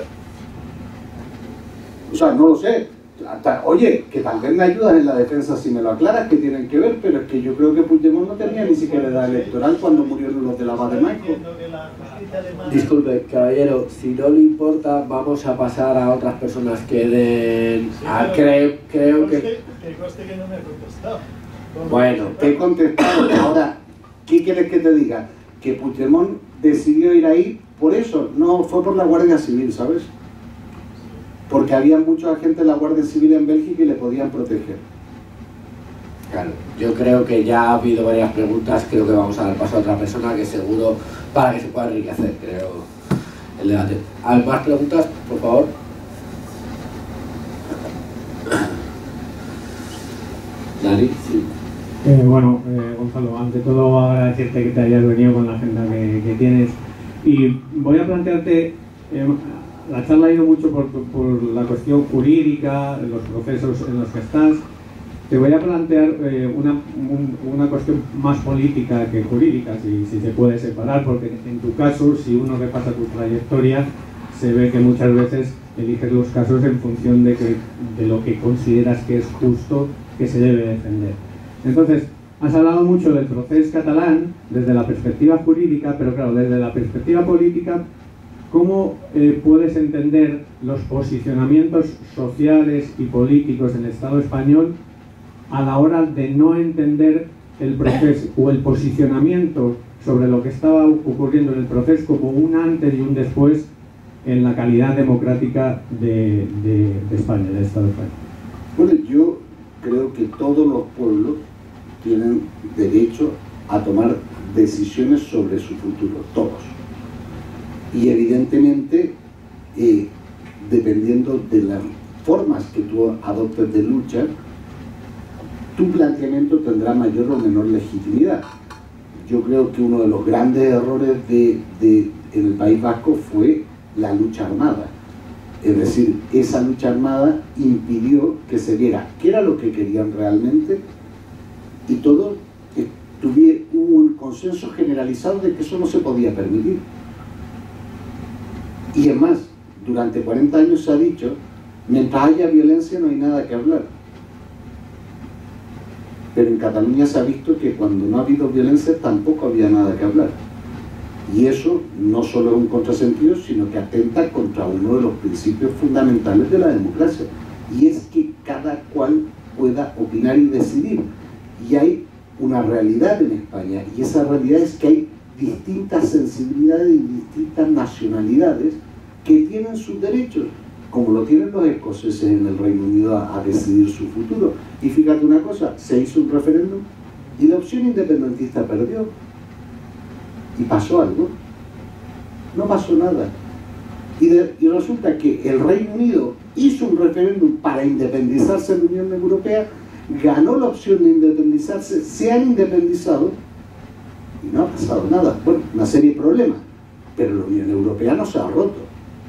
O sea, no lo sé. Hasta, oye, que tal vez me ayudas en la defensa si me lo aclaras, que tienen que ver, pero es que yo creo que Puigdemont no tenía ni siquiera edad electoral cuando murieron los de la Baden-Meinhof. Disculpe, caballero, si no le importa, vamos a pasar a otras personas que den... Sí, ah, claro. creo creo Conste- que... Que conste que no me ha contestado. Bueno, Te he contestado. Ahora, ¿qué quieres que te diga? Que Puigdemont decidió ir ahí por eso, no fue por la Guardia Civil, ¿sabes? Porque había muchos agentes de la Guardia Civil en Bélgica y le podían proteger. Claro, yo creo que ya ha habido varias preguntas, creo que vamos a dar paso a otra persona que seguro, para que se pueda enriquecer, creo, el debate. ¿Hay más preguntas, por favor? Dani, sí. Eh, bueno, eh, Gonzalo, ante todo agradecerte que te hayas venido con la agenda que, que tienes y voy a plantearte, eh, la charla ha ido mucho por, por la cuestión jurídica, los procesos en los que estás. Te voy a plantear eh, una, un, una cuestión más política que jurídica, si, si se puede separar, porque en tu caso, si uno repasa tu trayectoria, se ve que muchas veces eliges los casos en función de, que, de lo que consideras que es justo que se debe defender. Entonces, has hablado mucho del proceso catalán desde la perspectiva jurídica, pero claro, desde la perspectiva política, ¿cómo eh, puedes entender los posicionamientos sociales y políticos en el Estado español a la hora de no entender el proceso o el posicionamiento sobre lo que estaba ocurriendo en el proceso como un antes y un después en la calidad democrática de, de, de España, del Estado español? Bueno, yo creo que todos los pueblos tienen derecho a tomar decisiones sobre su futuro, todos. Y evidentemente, eh, dependiendo de las formas que tú adoptes de lucha, tu planteamiento tendrá mayor o menor legitimidad. Yo creo que uno de los grandes errores de, de, en el País Vasco fue la lucha armada. Es decir, esa lucha armada impidió que se viera qué era lo que querían realmente y todo tuviera un consenso generalizado de que eso no se podía permitir. Y es más, durante cuarenta años se ha dicho, mientras haya violencia no hay nada que hablar. Pero en Cataluña se ha visto que cuando no ha habido violencia tampoco había nada que hablar. Y eso no solo es un contrasentido, sino que atenta contra uno de los principios fundamentales de la democracia. Y es que cada cual pueda opinar y decidir. Y hay una realidad en España, y esa realidad es que hay distintas sensibilidades y distintas nacionalidades que tienen sus derechos, como lo tienen los escoceses en el Reino Unido a, a decidir su futuro. Y fíjate una cosa, se hizo un referéndum y la opción independentista perdió. ¿Y pasó algo? No pasó nada. Y, de, y resulta que el Reino Unido hizo un referéndum para independizarse de la Unión Europea, ganó la opción de independizarse, se han independizado y no ha pasado nada. Bueno, una serie de problemas, pero la Unión Europea no se ha roto.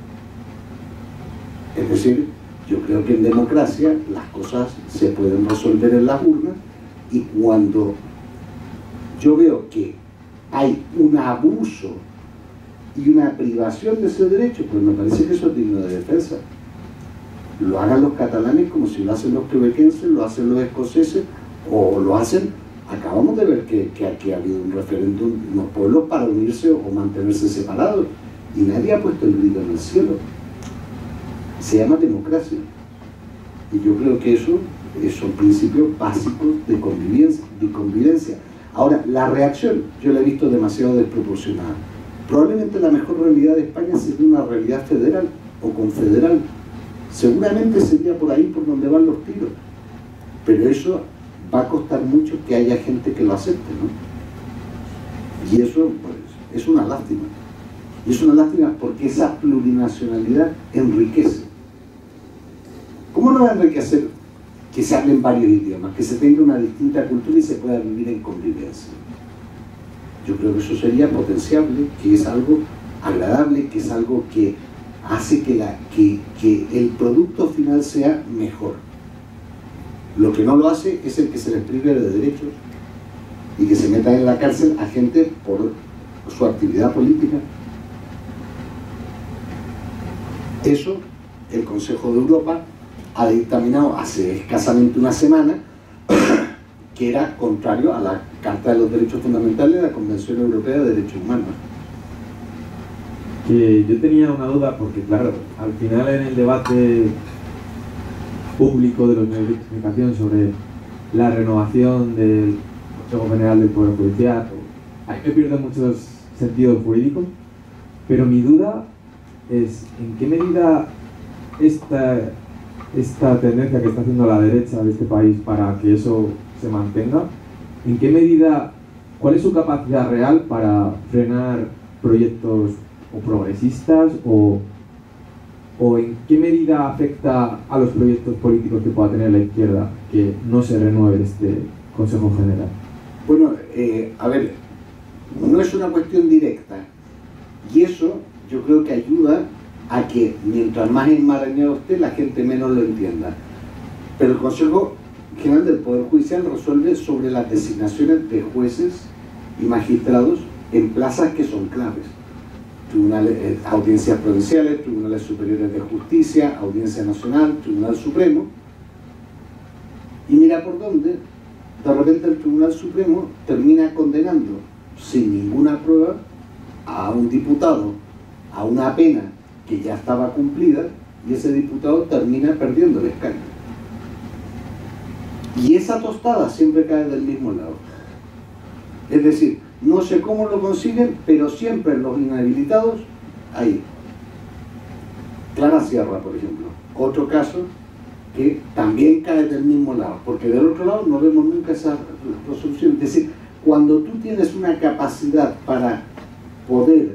Es decir, yo creo que en democracia las cosas se pueden resolver en las urnas, y cuando yo veo que hay un abuso y una privación de ese derecho, pues me parece que eso es digno de defensa. Lo hagan los catalanes como si lo hacen los quebequenses, lo hacen los escoceses, o lo hacen. Acabamos de ver que, que aquí ha habido un referéndum en los pueblos para unirse o mantenerse separados, y nadie ha puesto el grito en el cielo. Se llama democracia, y yo creo que eso son principios básicos de convivencia, de convivencia. Ahora, la reacción yo la he visto demasiado desproporcionada. Probablemente la mejor realidad de España sería una realidad federal o confederal. Seguramente sería por ahí por donde van los tiros, pero eso va a costar mucho que haya gente que lo acepte, ¿no? Y eso, pues, es una lástima. Y es una lástima porque esa plurinacionalidad enriquece. ¿Cómo no va a enriquecer que se hablen varios idiomas, que se tenga una distinta cultura y se pueda vivir en convivencia? Yo creo que eso sería potenciable, que es algo agradable, que es algo que hace que, la, que, que el producto final sea mejor. Lo que no lo hace es el que se les prive de derechos y que se meta en la cárcel a gente por su actividad política. Eso el Consejo de Europa ha dictaminado hace escasamente una semana, que era contrario a la Carta de los Derechos Fundamentales de la Convención Europea de Derechos Humanos. Que yo tenía una duda, porque claro, al final en el debate público de los medios de comunicación sobre la renovación del Consejo General del Poder Judicial, ahí me pierdo muchos sentidos jurídicos, pero mi duda es en qué medida esta, esta tendencia que está haciendo la derecha de este país para que eso se mantenga, en qué medida, cuál es su capacidad real para frenar proyectos o progresistas, o, o en qué medida afecta a los proyectos políticos que pueda tener la izquierda que no se renueve este Consejo General. Bueno, eh, a ver, no es una cuestión directa, y eso yo creo que ayuda a que mientras más enmarañado esté, la gente menos lo entienda. Pero el Consejo General del Poder Judicial resuelve sobre las designaciones de jueces y magistrados en plazas que son claves. Tribunales, eh, audiencias provinciales, tribunales superiores de justicia, Audiencia Nacional, Tribunal Supremo. Y mira por dónde, de repente el Tribunal Supremo termina condenando sin ninguna prueba a un diputado a una pena que ya estaba cumplida, y ese diputado termina perdiendo el escaño. Y esa tostada siempre cae del mismo lado. Es decir, no sé cómo lo consiguen, pero siempre los inhabilitados, ahí. Clara Sierra, por ejemplo, otro caso que también cae del mismo lado, porque del otro lado no vemos nunca esa resolución. Es decir, cuando tú tienes una capacidad para poder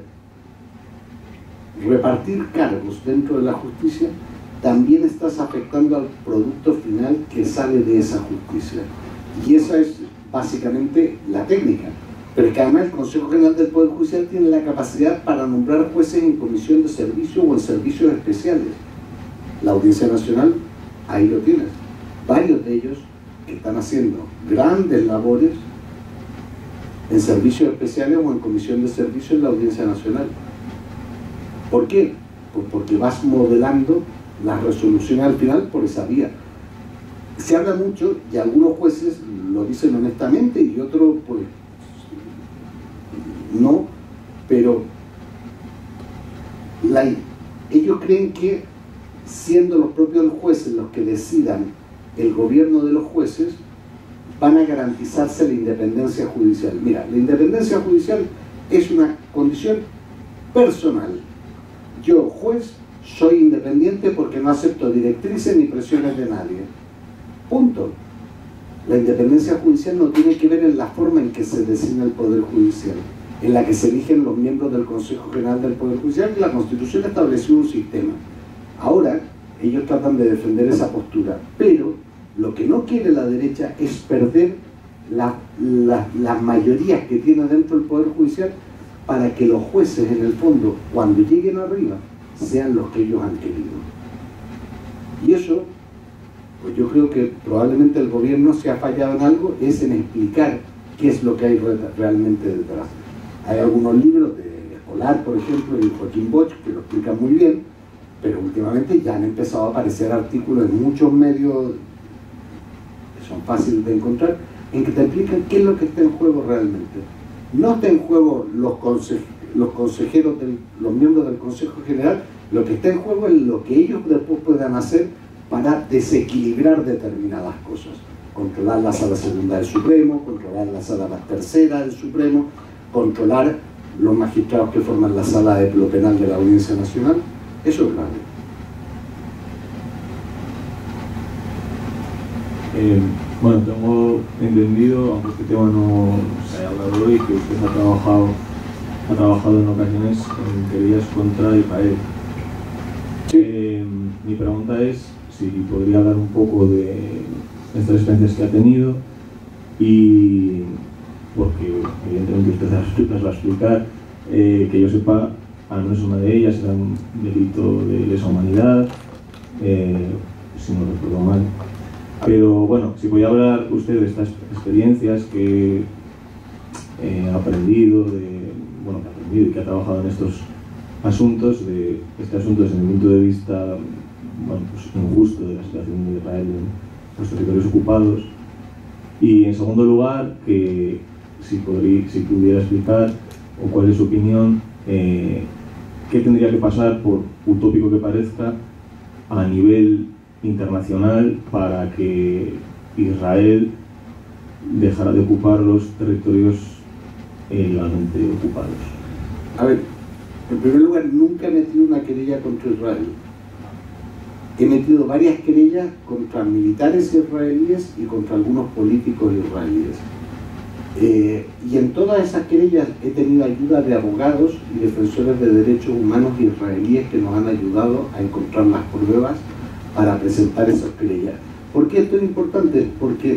repartir cargos dentro de la justicia, también estás afectando al producto final que sale de esa justicia. Y esa es básicamente la técnica. Pero es que además el Consejo General del Poder Judicial tiene la capacidad para nombrar jueces en comisión de servicio o en servicios especiales. La Audiencia Nacional, ahí lo tienes. Varios de ellos que están haciendo grandes labores en servicios especiales o en comisión de servicio en la Audiencia Nacional. ¿Por qué? Pues porque vas modelando la resolución al final por esa vía. Se habla mucho, y algunos jueces lo dicen honestamente y otros pues no, pero la, ellos creen que siendo los propios jueces los que decidan el gobierno de los jueces, van a garantizarse la independencia judicial. Mira, la independencia judicial es una condición personal. Yo, juez, soy independiente porque no acepto directrices ni presiones de nadie. Punto. La independencia judicial no tiene que ver en la forma en que se designa el Poder Judicial, en la que se eligen los miembros del Consejo General del Poder Judicial, y la Constitución estableció un sistema. Ahora, ellos tratan de defender esa postura, pero lo que no quiere la derecha es perder la, la, las mayorías que tiene dentro del Poder Judicial para que los jueces, en el fondo, cuando lleguen arriba, sean los que ellos han querido. Y eso, pues yo creo que probablemente el gobierno se ha fallado en algo, es en explicar qué es lo que hay realmente detrás. Hay algunos libros de Escolar, por ejemplo, y Joaquín Bosch, que lo explican muy bien, pero últimamente ya han empezado a aparecer artículos en muchos medios que son fáciles de encontrar, en que te explican qué es lo que está en juego realmente. No está en juego los, conse los consejeros, del, los miembros del Consejo General, lo que está en juego es lo que ellos después puedan hacer para desequilibrar determinadas cosas. Controlar la Sala Segunda del Supremo, controlar la Sala Tercera del Supremo, controlar los magistrados que forman la Sala de lo Penal de la Audiencia Nacional. Eso es grave. Eh, bueno, tengo entendido, aunque este tema no se haya hablado hoy, que usted ha trabajado, ha trabajado en ocasiones en querellas contra Israel. Sí. Eh, mi pregunta es si podría hablar un poco de estas experiencias que ha tenido, y porque evidentemente usted las va a explicar, eh, que yo sepa, al menos una de ellas era un delito de lesa humanidad, eh, si no recuerdo mal. Pero bueno, si podía hablar usted de estas experiencias que eh, ha aprendido, de, bueno, que ha aprendido y que ha trabajado en estos asuntos, de este asunto desde mi punto de vista, bueno, pues injusto, de la situación de Israel en los territorios ocupados. Y en segundo lugar, que si, podría, si pudiera explicar, o cuál es su opinión, eh, qué tendría que pasar, por utópico que parezca, a nivel internacional para que Israel dejara de ocupar los territorios ilegalmente ocupados. A ver, en primer lugar, nunca he metido una querella contra Israel. He metido varias querellas contra militares israelíes y contra algunos políticos israelíes. Eh, y en todas esas querellas he tenido ayuda de abogados y defensores de derechos humanos israelíes que nos han ayudado a encontrar las pruebas para presentar esas querellas. ¿Por qué esto es importante? Porque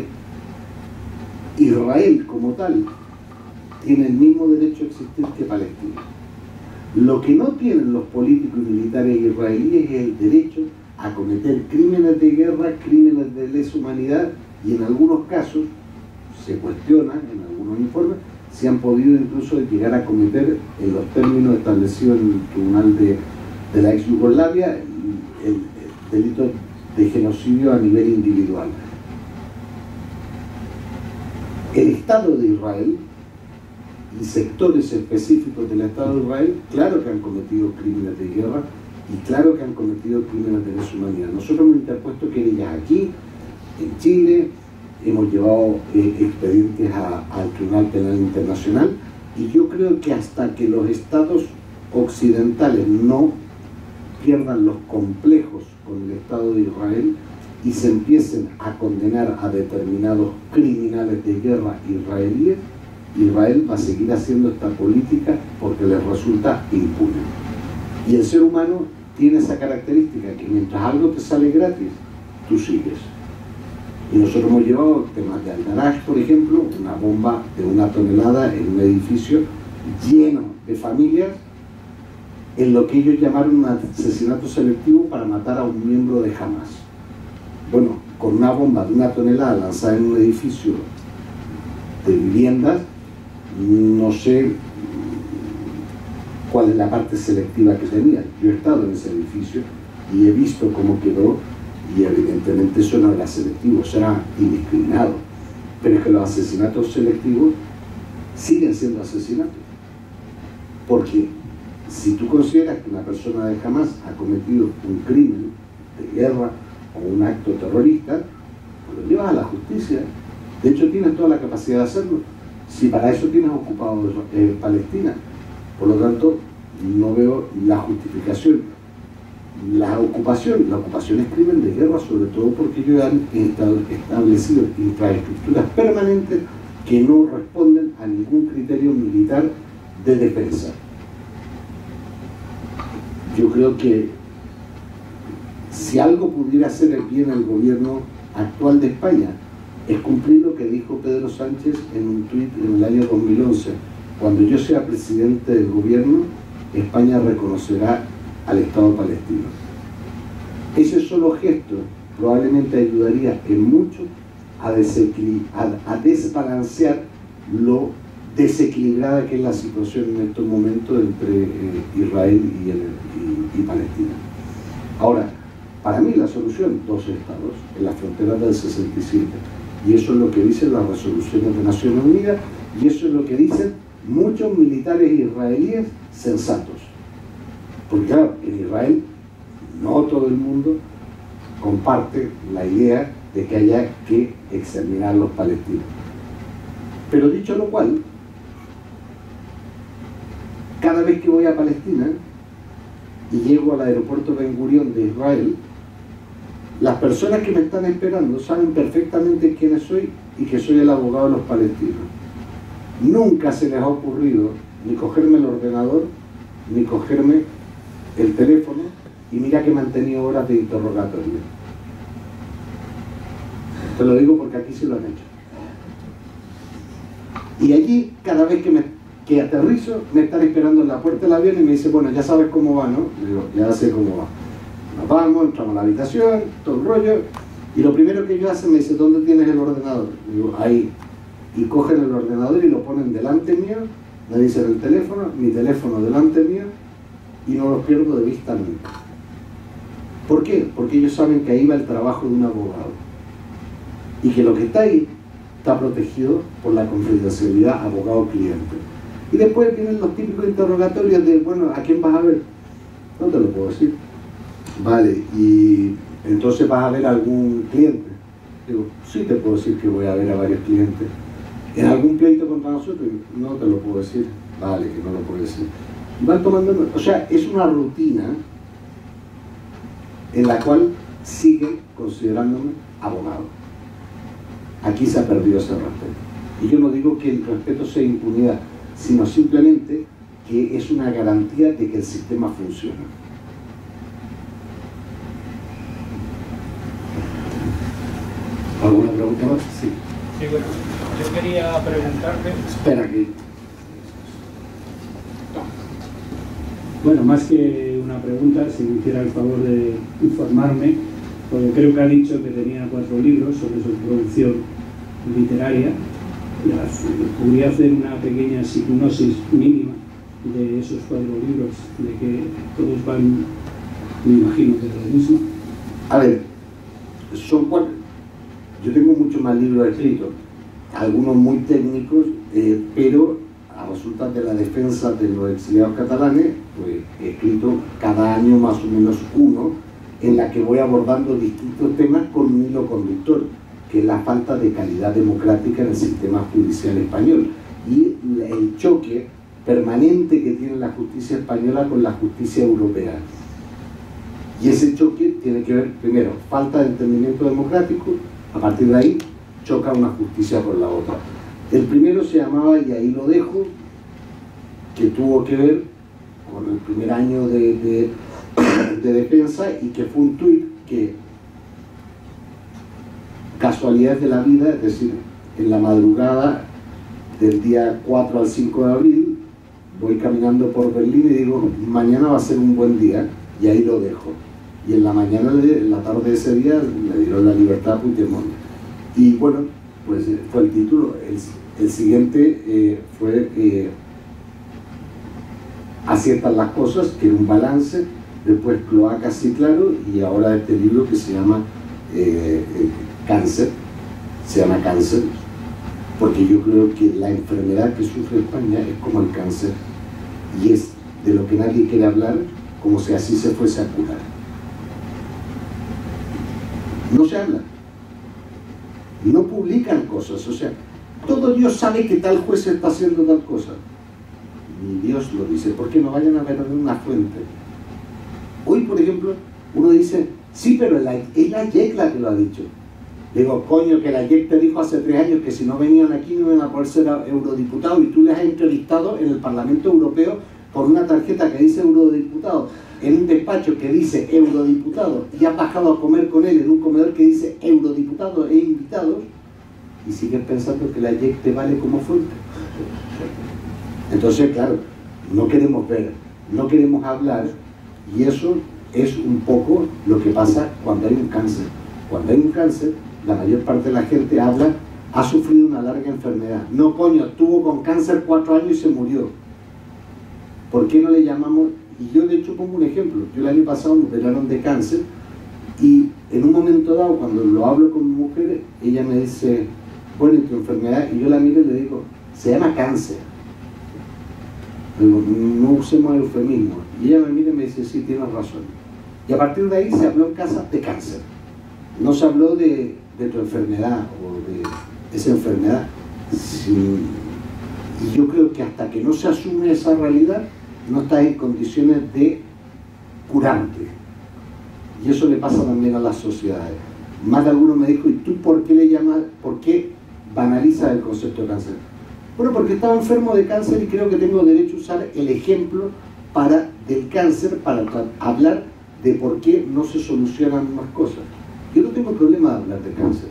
Israel como tal tiene el mismo derecho a existir que Palestina. Lo que no tienen los políticos y militares israelíes es el derecho a cometer crímenes de guerra, crímenes de lesa humanidad, y en algunos casos se cuestiona, en algunos informes, si han podido incluso llegar a cometer, en los términos establecidos en el Tribunal de, de la ex Yugoslavia, el, el delito de genocidio a nivel individual. El Estado de Israel y sectores específicos del Estado de Israel, claro que han cometido crímenes de guerra y claro que han cometido crímenes de lesa humanidad. Nosotros hemos interpuesto querellas aquí, en Chile, hemos llevado eh, expedientes a, al Tribunal Penal Internacional, y yo creo que hasta que los estados occidentales no pierdan los complejos con el Estado de Israel y se empiecen a condenar a determinados criminales de guerra israelíes, Israel va a seguir haciendo esta política porque les resulta impune. Y el ser humano tiene esa característica, que mientras algo te sale gratis, tú sigues. Y nosotros hemos llevado temas de Al-Daraj, por ejemplo, una bomba de una tonelada en un edificio lleno de familias, en lo que ellos llamaron un asesinato selectivo para matar a un miembro de Hamas. Bueno, con una bomba de una tonelada lanzada en un edificio de viviendas, no sé cuál es la parte selectiva que tenía. Yo he estado en ese edificio y he visto cómo quedó, y evidentemente eso no era selectivo, eso era indiscriminado. Pero es que los asesinatos selectivos siguen siendo asesinatos, porque si tú consideras que una persona de Hamas ha cometido un crimen de guerra o un acto terrorista, pues lo llevas a la justicia. De hecho, tienes toda la capacidad de hacerlo, si para eso tienes ocupado eh, Palestina. Por lo tanto, no veo la justificación. La ocupación, la ocupación es crimen de guerra, sobre todo porque ellos han establecido infraestructuras permanentes que no responden a ningún criterio militar de defensa. Yo creo que si algo pudiera hacer el bien el gobierno actual de España, es cumplir lo que dijo Pedro Sánchez en un tuit en el año dos mil once. Cuando yo sea presidente del gobierno, España reconocerá al Estado palestino. Ese solo gesto probablemente ayudaría en mucho a, a, a desbalancear lo desequilibrada que es la situación en estos momentos entre eh, Israel y, el, y, y Palestina. Ahora, para mí la solución, dos estados en las fronteras del sesenta y siete, y eso es lo que dicen las resoluciones de Naciones Unidas, y eso es lo que dicen muchos militares israelíes sensatos. Porque claro, en Israel no todo el mundo comparte la idea de que haya que exterminar a los palestinos. Pero dicho lo cual, cada vez que voy a Palestina y llego al aeropuerto Ben Gurión de Israel, las personas que me están esperando saben perfectamente quién soy y que soy el abogado de los palestinos. Nunca se les ha ocurrido ni cogerme el ordenador, ni cogerme el teléfono, y mira que me han tenido horas de interrogatorio. Te lo digo porque aquí sí lo han hecho. Y allí, cada vez que, me, que aterrizo, me están esperando en la puerta del avión y me dice, bueno, ya sabes cómo va, ¿no? Le digo, ya sé cómo va. Nos vamos, entramos a la habitación, todo el rollo, y lo primero que ellos hacen me dice, ¿dónde tienes el ordenador? Le digo, ahí. Y cogen el ordenador y lo ponen delante mío, me dicen el teléfono, mi teléfono delante mío, y no los pierdo de vista nunca. ¿Por qué? Porque ellos saben que ahí va el trabajo de un abogado, y que lo que está ahí está protegido por la confidencialidad abogado-cliente. Y después vienen los típicos interrogatorios de, bueno, ¿a quién vas a ver? No te lo puedo decir. Vale, y entonces vas a ver a algún cliente. Digo, sí te puedo decir que voy a ver a varios clientes. ¿En algún pleito contra nosotros? No te lo puedo decir. Vale, que no lo puedo decir. Y van tomando, o sea, es una rutina en la cual siguen considerándome abogado. Aquí se ha perdido ese respeto. Y yo no digo que el respeto sea impunidad, sino simplemente que es una garantía de que el sistema funciona. ¿Alguna pregunta más? Sí. Sí, bueno, yo quería preguntarte... Espera aquí. Bueno, más que una pregunta, si me hiciera el favor de informarme, porque creo que ha dicho que tenía cuatro libros sobre su producción literaria. ¿Podría hacer una pequeña hipnosis mínima de esos cuatro libros, de que todos van, me imagino, que de lo mismo? A ver, son cuatro. Yo tengo muchos más libros escritos, algunos muy técnicos, eh, pero a resultas de la defensa de los exiliados catalanes, pues he escrito cada año más o menos uno, en la que voy abordando distintos temas con un hilo conductor, que es la falta de calidad democrática en el sistema judicial español y el choque permanente que tiene la justicia española con la justicia europea. Y ese choque tiene que ver, primero, falta de entendimiento democrático, a partir de ahí choca una justicia con la otra. El primero se llamaba, y ahí lo dejo, que tuvo que ver con el primer año de, de, de defensa, y que fue un tuit que, casualidades de la vida, es decir, en la madrugada del día cuatro al cinco de abril, voy caminando por Berlín y digo, mañana va a ser un buen día, y ahí lo dejo. Y en la mañana, en la tarde de ese día, le dieron la libertad a Puigdemont. Y bueno, pues fue el título. El, el siguiente eh, fue eh, Así están las cosas, que era un balance. Después Cloacas, sí, claro. Y ahora este libro que se llama eh, eh, Cáncer. Se llama Cáncer, porque yo creo que la enfermedad que sufre España es como el cáncer. Y es de lo que nadie quiere hablar, como si así se fuese a curar. No se habla, no publican cosas, o sea, todo Dios sabe que tal juez está haciendo tal cosa, ni Dios lo dice, porque no vayan a ver una fuente. Hoy, por ejemplo, uno dice, sí, pero la, es la Y E C la que lo ha dicho. Digo, coño, que la Y E C te dijo hace tres años que si no venían aquí no iban a poder ser eurodiputados, y tú les has entrevistado en el Parlamento Europeo por una tarjeta que dice eurodiputado. en un despacho que dice eurodiputado y has bajado a comer con él en un comedor que dice eurodiputado e invitados y sigues pensando que la Y E C te vale como fuente. Entonces, claro, no queremos ver, no queremos hablar, y eso es un poco lo que pasa cuando hay un cáncer. Cuando hay un cáncer, la mayor parte de la gente habla, ha sufrido una larga enfermedad. No, coño, estuvo con cáncer cuatro años y se murió. ¿Por qué no le llamamos? Y yo de hecho pongo un ejemplo. Yo el año pasado me operaron de cáncer y en un momento dado, cuando lo hablo con mi mujer, ella me dice, bueno, ¿y tu enfermedad? Y yo la miro y le digo, se llama cáncer. Digo, no usemos eufemismo. Y ella me mira y me dice, sí, tienes razón. Y a partir de ahí se habló en casa de cáncer. No se habló de, de tu enfermedad o de esa enfermedad. Sí. Y yo creo que hasta que no se asume esa realidad, no estás en condiciones de curarte. Y eso le pasa también a las sociedades. Más de alguno me dijo, ¿y tú por qué le llamas, por qué banalizas el concepto de cáncer? Bueno, porque estaba enfermo de cáncer y creo que tengo derecho a usar el ejemplo para, del cáncer para hablar de por qué no se solucionan más cosas. Yo no tengo problema de hablar de cáncer.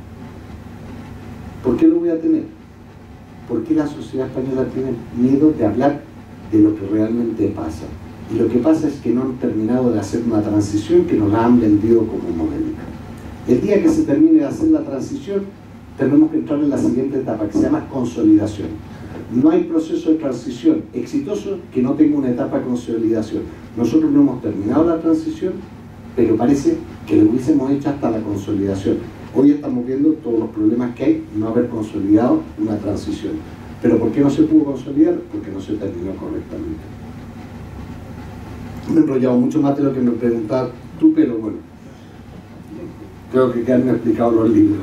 ¿Por qué lo voy a tener? ¿Por qué la sociedad española tiene miedo de hablar de lo que realmente pasa? Y lo que pasa es que no han terminado de hacer una transición que nos la han vendido como modélica. El día que se termine de hacer la transición, tenemos que entrar en la siguiente etapa, que se llama consolidación. No hay proceso de transición exitoso que no tenga una etapa de consolidación. Nosotros no hemos terminado la transición, pero parece que lo hubiésemos hecho hasta la consolidación. Hoy estamos viendo todos los problemas que hay, no haber consolidado una transición. ¿Pero por qué no se pudo consolidar? Porque no se terminó correctamente. Me he enrollado mucho más de lo que me preguntabas tú, pero bueno, creo que ya me he explicado los libros.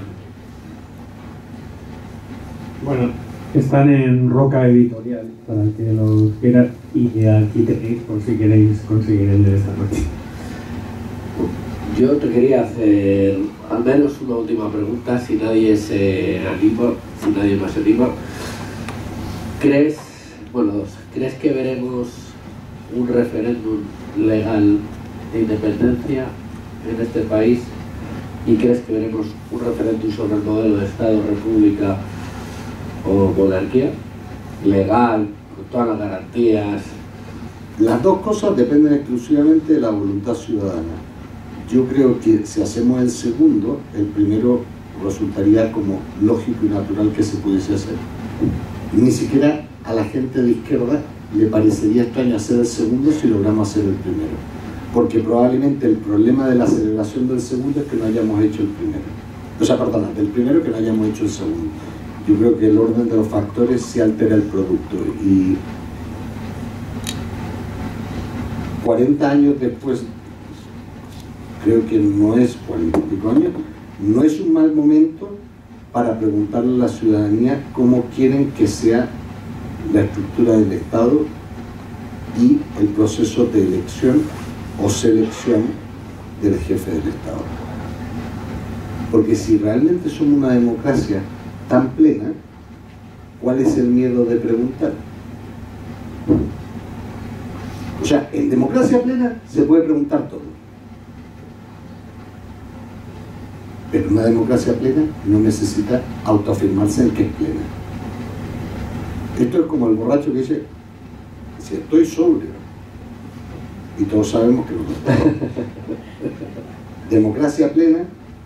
Bueno, están en Roca Editorial, para el que los quiera, y aquí tenéis, por si queréis conseguir el de esta noche. Yo te quería hacer al menos una última pregunta, si nadie se anima, si nadie más se anima. ¿Crees, bueno, dos, ¿crees que veremos un referéndum legal de independencia en este país? ¿Y crees que veremos un referéndum sobre el modelo de Estado, República o monarquía? Legal, con todas las garantías. Las dos cosas dependen exclusivamente de la voluntad ciudadana. Yo creo que si hacemos el segundo, el primero resultaría como lógico y natural que se pudiese hacer. Ni siquiera a la gente de izquierda le parecería extraño hacer el segundo si logramos hacer el primero. Porque probablemente el problema de la celebración del segundo es que no hayamos hecho el primero. O sea, perdón, del primero que no hayamos hecho el segundo. Yo creo que el orden de los factores sí altera el producto. Y cuarenta años después, creo que no es cuarenta y pico años, no es un mal momento para preguntarle a la ciudadanía cómo quieren que sea la estructura del Estado y el proceso de elección o selección del jefe del Estado. Porque si realmente somos una democracia tan plena, ¿cuál es el miedo de preguntar? O sea, en democracia plena se puede preguntar todo. Pero una democracia plena no necesita autoafirmarse en que es plena. Esto es como el borracho que dice, si estoy sobrio, y todos sabemos que no lo está. Democracia plena,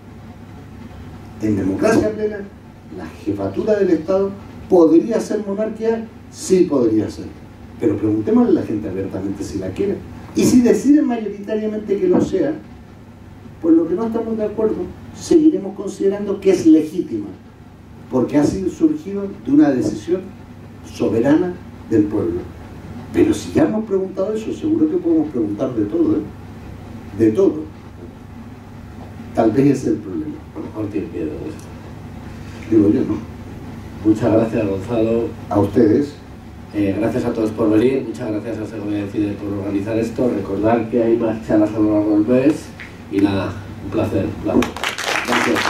en democracia plena, la jefatura del Estado podría ser monarquía, sí podría ser. Pero preguntémosle a la gente abiertamente si la quiere. Y si deciden mayoritariamente que lo sea, pues lo que no estamos de acuerdo, seguiremos considerando que es legítima, porque ha sido surgido de una decisión soberana del pueblo. Pero si ya hemos preguntado eso, seguro que podemos preguntar de todo, ¿eh? De todo. Tal vez ese es el problema. A lo mejor tiene miedo de esto. Digo yo, ¿no? Muchas gracias, Gonzalo. A ustedes. Eh, gracias a todos por venir, muchas gracias a Segovia Decide por organizar esto. Recordad que hay más charlas a lo largo del mes y nada, un placer. Un placer. Gracias.